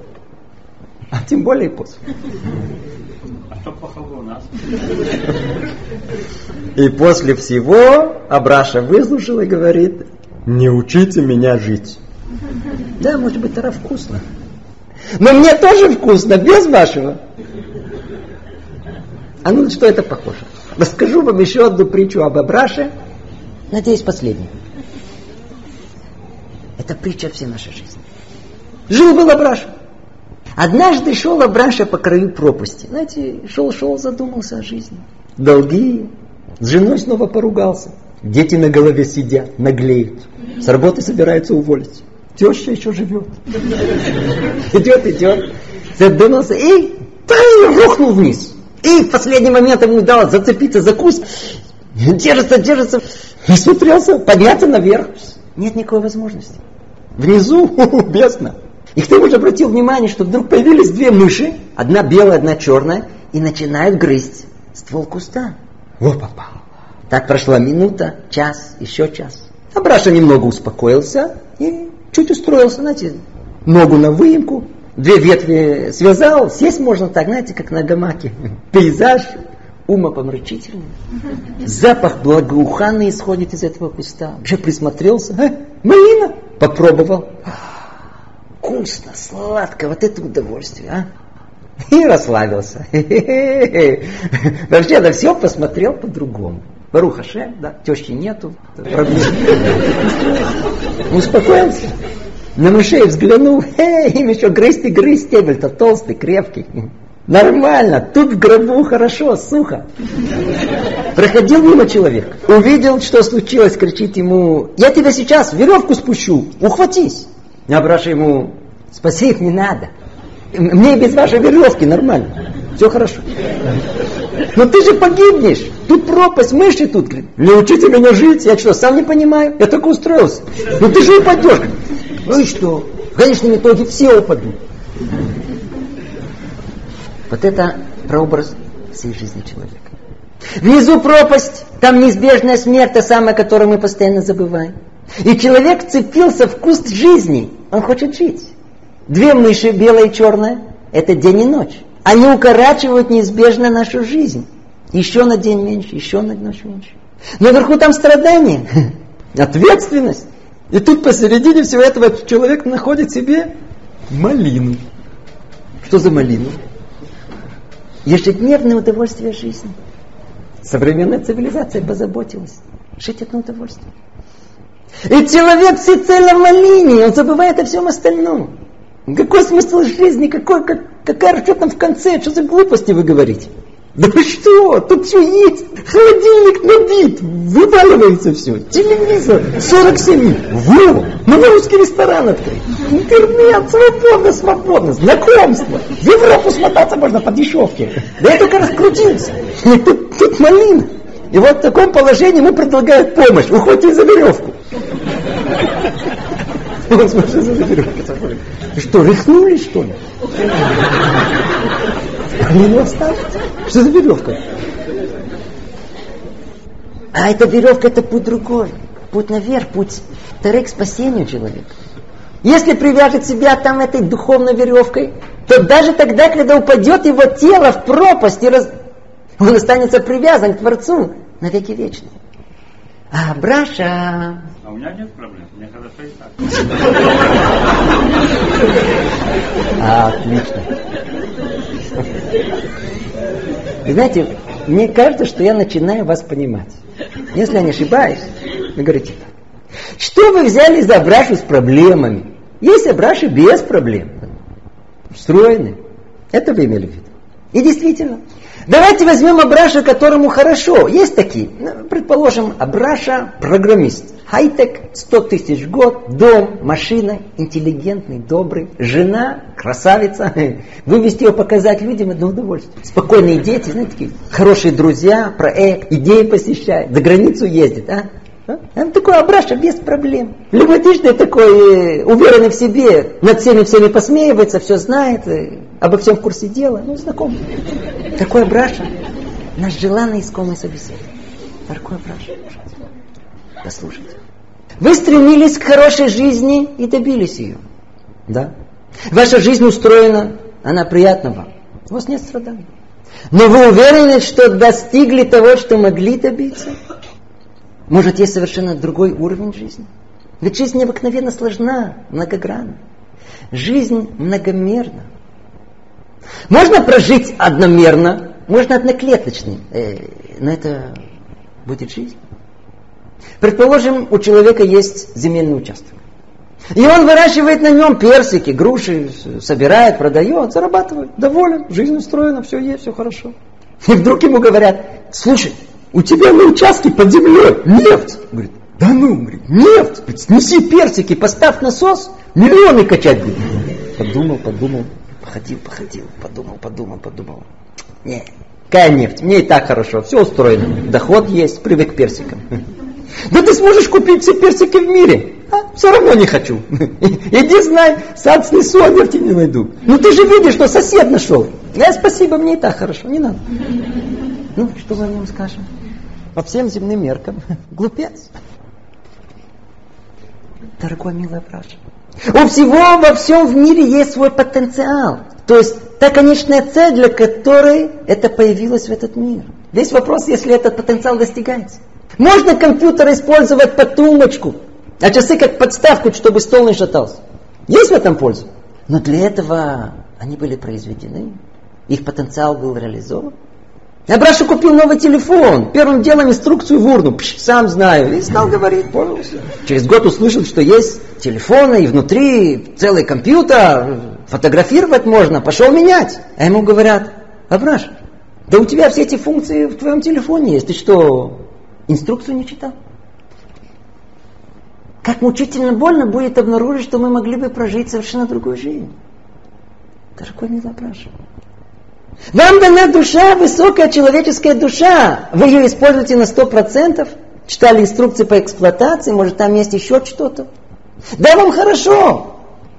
А тем более и после. А что плохого у нас? И после всего Абраша выслушал и говорит: не учите меня жить. Да, может быть, Тора вкусно. Но мне тоже вкусно, без вашего. А ну, что это похоже? Расскажу вам еще одну притчу об Абраше. Надеюсь, последнюю. Это притча всей нашей жизни. Жил-был Абраша. Однажды шел Абраша по краю пропасти. Знаете, шел-шел, задумался о жизни. Долги. С женой снова поругался. Дети на голове сидят, наглеют. С работы собираются уволить. Теща еще живет. Идет, идет. Задумался и рухнул вниз. И в последний момент ему удалось зацепиться за куст. Держится, держится. Смотрелся, подняться наверх. Нет никакой возможности. Внизу бездна. И кто-нибудь обратил внимание, что вдруг появились две мыши, одна белая, одна черная, и начинают грызть ствол куста. Во, попал. Так прошла минута, час, еще час. Абраша немного успокоился и чуть устроился, знаете, ногу на выемку, две ветви связал, сесть можно так, знаете, как на гамаке. Пейзаж умопомрачительный. Запах благоуханный исходит из этого куста. Вообще присмотрелся. А, малина! Попробовал. Вкусно, сладко, вот это удовольствие, а? И расслабился. Вообще на все посмотрел по-другому. Барух Ашем, да, тещи нету, проблем. Успокоился. На мышей взглянул, э, им еще грызть и грызть, стебель-то толстый, крепкий. Нормально, тут в гробу хорошо, сухо. Проходил мимо человек, увидел, что случилось, кричит ему: я тебя сейчас в веревку спущу, ухватись. Абраша ему: спаси их не надо. Мне без вашей веревки нормально. Все хорошо. Но ты же погибнешь. Тут пропасть, мыши тут. Говорит, не учите меня жить. Я что, сам не понимаю? Я только устроился. Ну ты же упадешь. Ну и что? В конечном итоге все упадут. Вот это прообраз всей жизни человека. Внизу пропасть, там неизбежная смерть, та самая, которую мы постоянно забываем. И человек вцепился в куст жизни. Он хочет жить. Две мыши, белая и черная, это день и ночь. Они укорачивают неизбежно нашу жизнь. Еще на день меньше, еще на ночь меньше. Но вверху там страдания, ответственность. И тут посередине всего этого человек находит себе малину. Что за малину? Ежедневное удовольствие жизни. Современная цивилизация позаботилась. Жить это удовольствие. И человек всецело в малине, он забывает о всем остальном. Какой смысл жизни? Какой, как, какая, что там в конце? Что за глупости вы говорите? Да вы что? Тут все есть. Холодильник набит. Вываливается все. Телевизор. сорок семь. Во! Ну, русский ресторан открыть. Интернет. Свободно, свободно. Знакомство. В Европу смотаться можно по дешевке. Да я только раскрутился. Тут, тут малина. И вот в таком положении мы предлагаем помощь. Ухвати за веревку. Он смотрит за веревку. Ты что, рехнули, что ли? Они не оставят. Что за веревка? А эта веревка, это путь другой. Путь наверх, путь второй к спасению человека. Если привяжет себя там этой духовной веревкой, то даже тогда, когда упадет его тело в пропасть, и раз... он останется привязан к Творцу на веки вечные. А Абраша... А у меня нет проблем, мне хорошо и так. А, отлично. Вы знаете, мне кажется, что я начинаю вас понимать. Если я не ошибаюсь, вы говорите: что вы взяли за Абрашу с проблемами? Есть Абраши без проблем. Встроенные. Это вы имели в виду. И действительно. Давайте возьмем Абраша, которому хорошо. Есть такие. Предположим, Абраша программист. Хай-тек, сто тысяч в год, дом, машина, интеллигентный, добрый, жена, красавица. Вывести его, показать людям — одно удовольствие. Спокойные дети, знаете, такие хорошие друзья, проект, идеи посещает, за границу ездит. А? Он такой Абраша без проблем. Любопытный такой, уверенный в себе, над всеми всеми посмеивается, все знает, обо всем в курсе дела. Ну, знаком. Такой Абраша, наш желанный искомый собеседник. Такой Абраша. Послушайте. Вы стремились к хорошей жизни и добились ее. Да? Ваша жизнь устроена, она приятна вам. У вас нет страданий. Но вы уверены, что достигли того, что могли добиться? Может, есть совершенно другой уровень жизни? Ведь жизнь необыкновенно сложна, многогранна. Жизнь многомерна. Можно прожить одномерно, можно одноклеточный, э, но это будет жизнь. Предположим, у человека есть земельный участок. И он выращивает на нем персики, груши, собирает, продает, зарабатывает, доволен, жизнь устроена, все есть, все хорошо. И вдруг ему говорят: слушай, у тебя на участке под землей нефть. Говорит: да ну, говорит, нефть, снеси персики, поставь насос, миллионы качать будет. Подумал, подумал, походил, походил, подумал, подумал, подумал. Не, какая нефть, мне и так хорошо, все устроено, доход есть, привык к персикам. Да ты сможешь купить все персики в мире. А, все равно не хочу. Иди знай, сад снесу, а нефти не найду. Ну ты же видишь, что сосед нашел. Я спасибо, мне и так хорошо, не надо. Ну, что мы о нем скажем? По всем земным меркам. Глупец. Дорогой милый Браша, у всего во всем в мире есть свой потенциал. То есть та конечная цель, для которой это появилось в этот мир. Весь вопрос, если этот потенциал достигается. Можно компьютер использовать под тумбочку, а часы как подставку, чтобы стол не шатался. Есть в этом польза. Но для этого они были произведены. Их потенциал был реализован. Я Браша купил новый телефон. Первым делом инструкцию в урну. Пш, сам знаю. И стал говорить, пользовался. Через год услышал, что есть телефоны, и внутри целый компьютер. Фотографировать можно. Пошел менять. А ему говорят: Абраш, да у тебя все эти функции в твоем телефоне есть. Ты что, инструкцию не читал? Как мучительно больно будет обнаружить, что мы могли бы прожить совершенно другую жизнь. Дорогой милый Браша, вам дана душа, высокая человеческая душа. Вы ее используете на сто процентов. Читали инструкции по эксплуатации, может там есть еще что-то. Да, вам хорошо.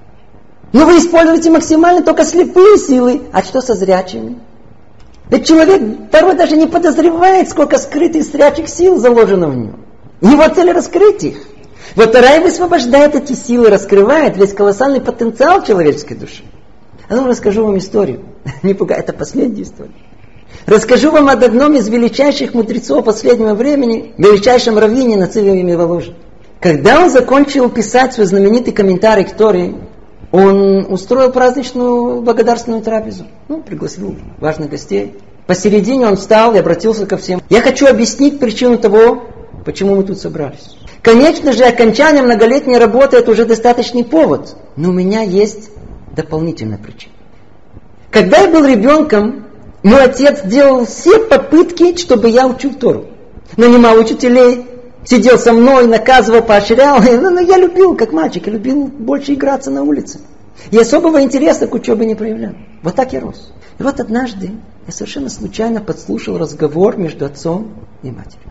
Но вы используете максимально только слепые силы. А что со зрячими? Ведь человек порой даже не подозревает, сколько скрытых зрячих сил заложено в нем. Его цель раскрыть их. Вот Рай высвобождает эти силы, раскрывает весь колоссальный потенциал человеческой души. А ну расскажу вам историю. Не пугай, это последняя история. Расскажу вам об одном из величайших мудрецов последнего времени, величайшем раввине Нациве Воложин. Когда он закончил писать свой знаменитый комментарий к Торе, он устроил праздничную благодарственную трапезу. Ну, пригласил важных гостей. Посередине он встал и обратился ко всем. Я хочу объяснить причину того, почему мы тут собрались. Конечно же, окончание многолетней работы — это уже достаточный повод. Но у меня есть дополнительная причина. Когда я был ребенком, мой отец делал все попытки, чтобы я учил Тору. Нанимал учителей, сидел со мной, наказывал, поощрял. Но, но я любил, как мальчик, я любил больше играться на улице. И особого интереса к учебе не проявлял. Вот так я рос. И вот однажды я совершенно случайно подслушал разговор между отцом и матерью.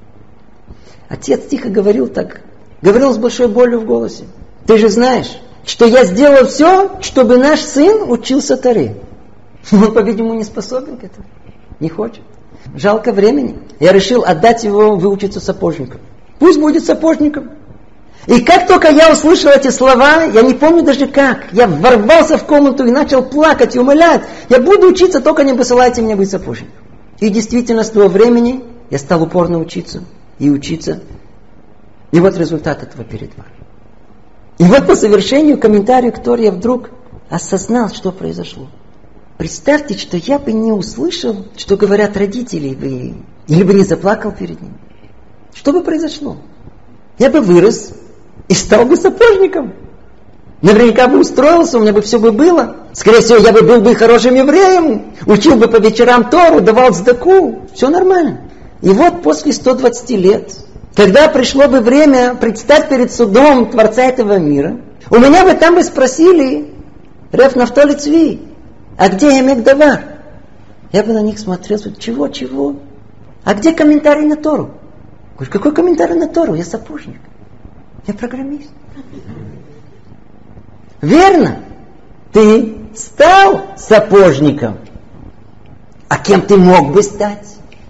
Отец тихо говорил так, говорил с большой болью в голосе. Ты же знаешь, что я сделал все, чтобы наш сын учился Торе. Он, по-видимому, не способен к этому. Не хочет. Жалко времени. Я решил отдать его выучиться сапожником. Пусть будет сапожником. И как только я услышал эти слова, я не помню даже как, я ворвался в комнату и начал плакать и умолять. Я буду учиться, только не посылайте меня быть сапожником. И действительно, с того времени я стал упорно учиться и учиться. И вот результат этого перед вами. И вот по завершению комментария к Торе я вдруг осознал, что произошло. Представьте, что я бы не услышал, что говорят родители, бы, или бы не заплакал перед ними. Что бы произошло? Я бы вырос и стал бы сапожником. Наверняка бы устроился, у меня бы все бы было. Скорее всего, я бы был бы хорошим евреем, учил бы по вечерам Тору, давал цдаку. Все нормально. И вот после ста двадцати лет, когда пришло бы время предстать перед судом Творца этого мира, у меня бы там бы спросили: Рев Нафтали Цви, а где Эмек Давар? Я бы на них смотрел, чего, чего? А где комментарий на Тору? Говорю, какой комментарий на Тору? Я сапожник. Я программист. Верно. Ты стал сапожником. А кем ты мог бы стать?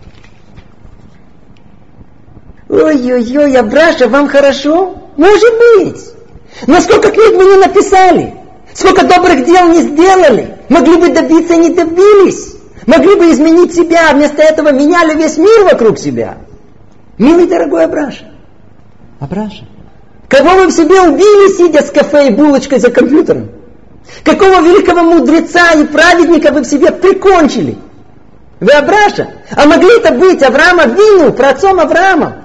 Ой-ой-ой, Абраша, вам хорошо? Может быть. Но сколько книг вы не написали? Сколько добрых дел не сделали? Могли бы добиться и не добились. Могли бы изменить себя, а вместо этого меняли весь мир вокруг себя. Милый дорогой Абраша. Абраша. Кого вы в себе убили, сидя с кафе и булочкой за компьютером? Какого великого мудреца и праведника вы в себе прикончили? Веабраша. А могли это быть Авраама Вину, праотцом Авраама.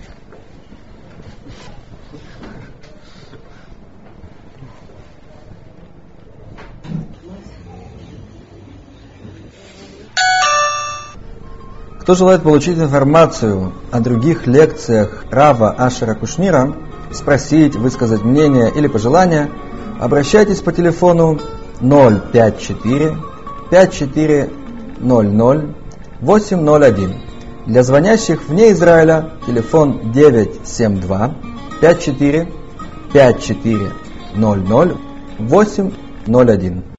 Кто желает получить информацию о других лекциях Рава Ашера Кушнира, спросить, высказать мнение или пожелания, обращайтесь по телефону ноль пять четыре пять четыре ноль ноль восемь ноль один. Для звонящих вне Израиля телефон девять семь два пять четыре пять четыре ноль ноль восемь ноль один.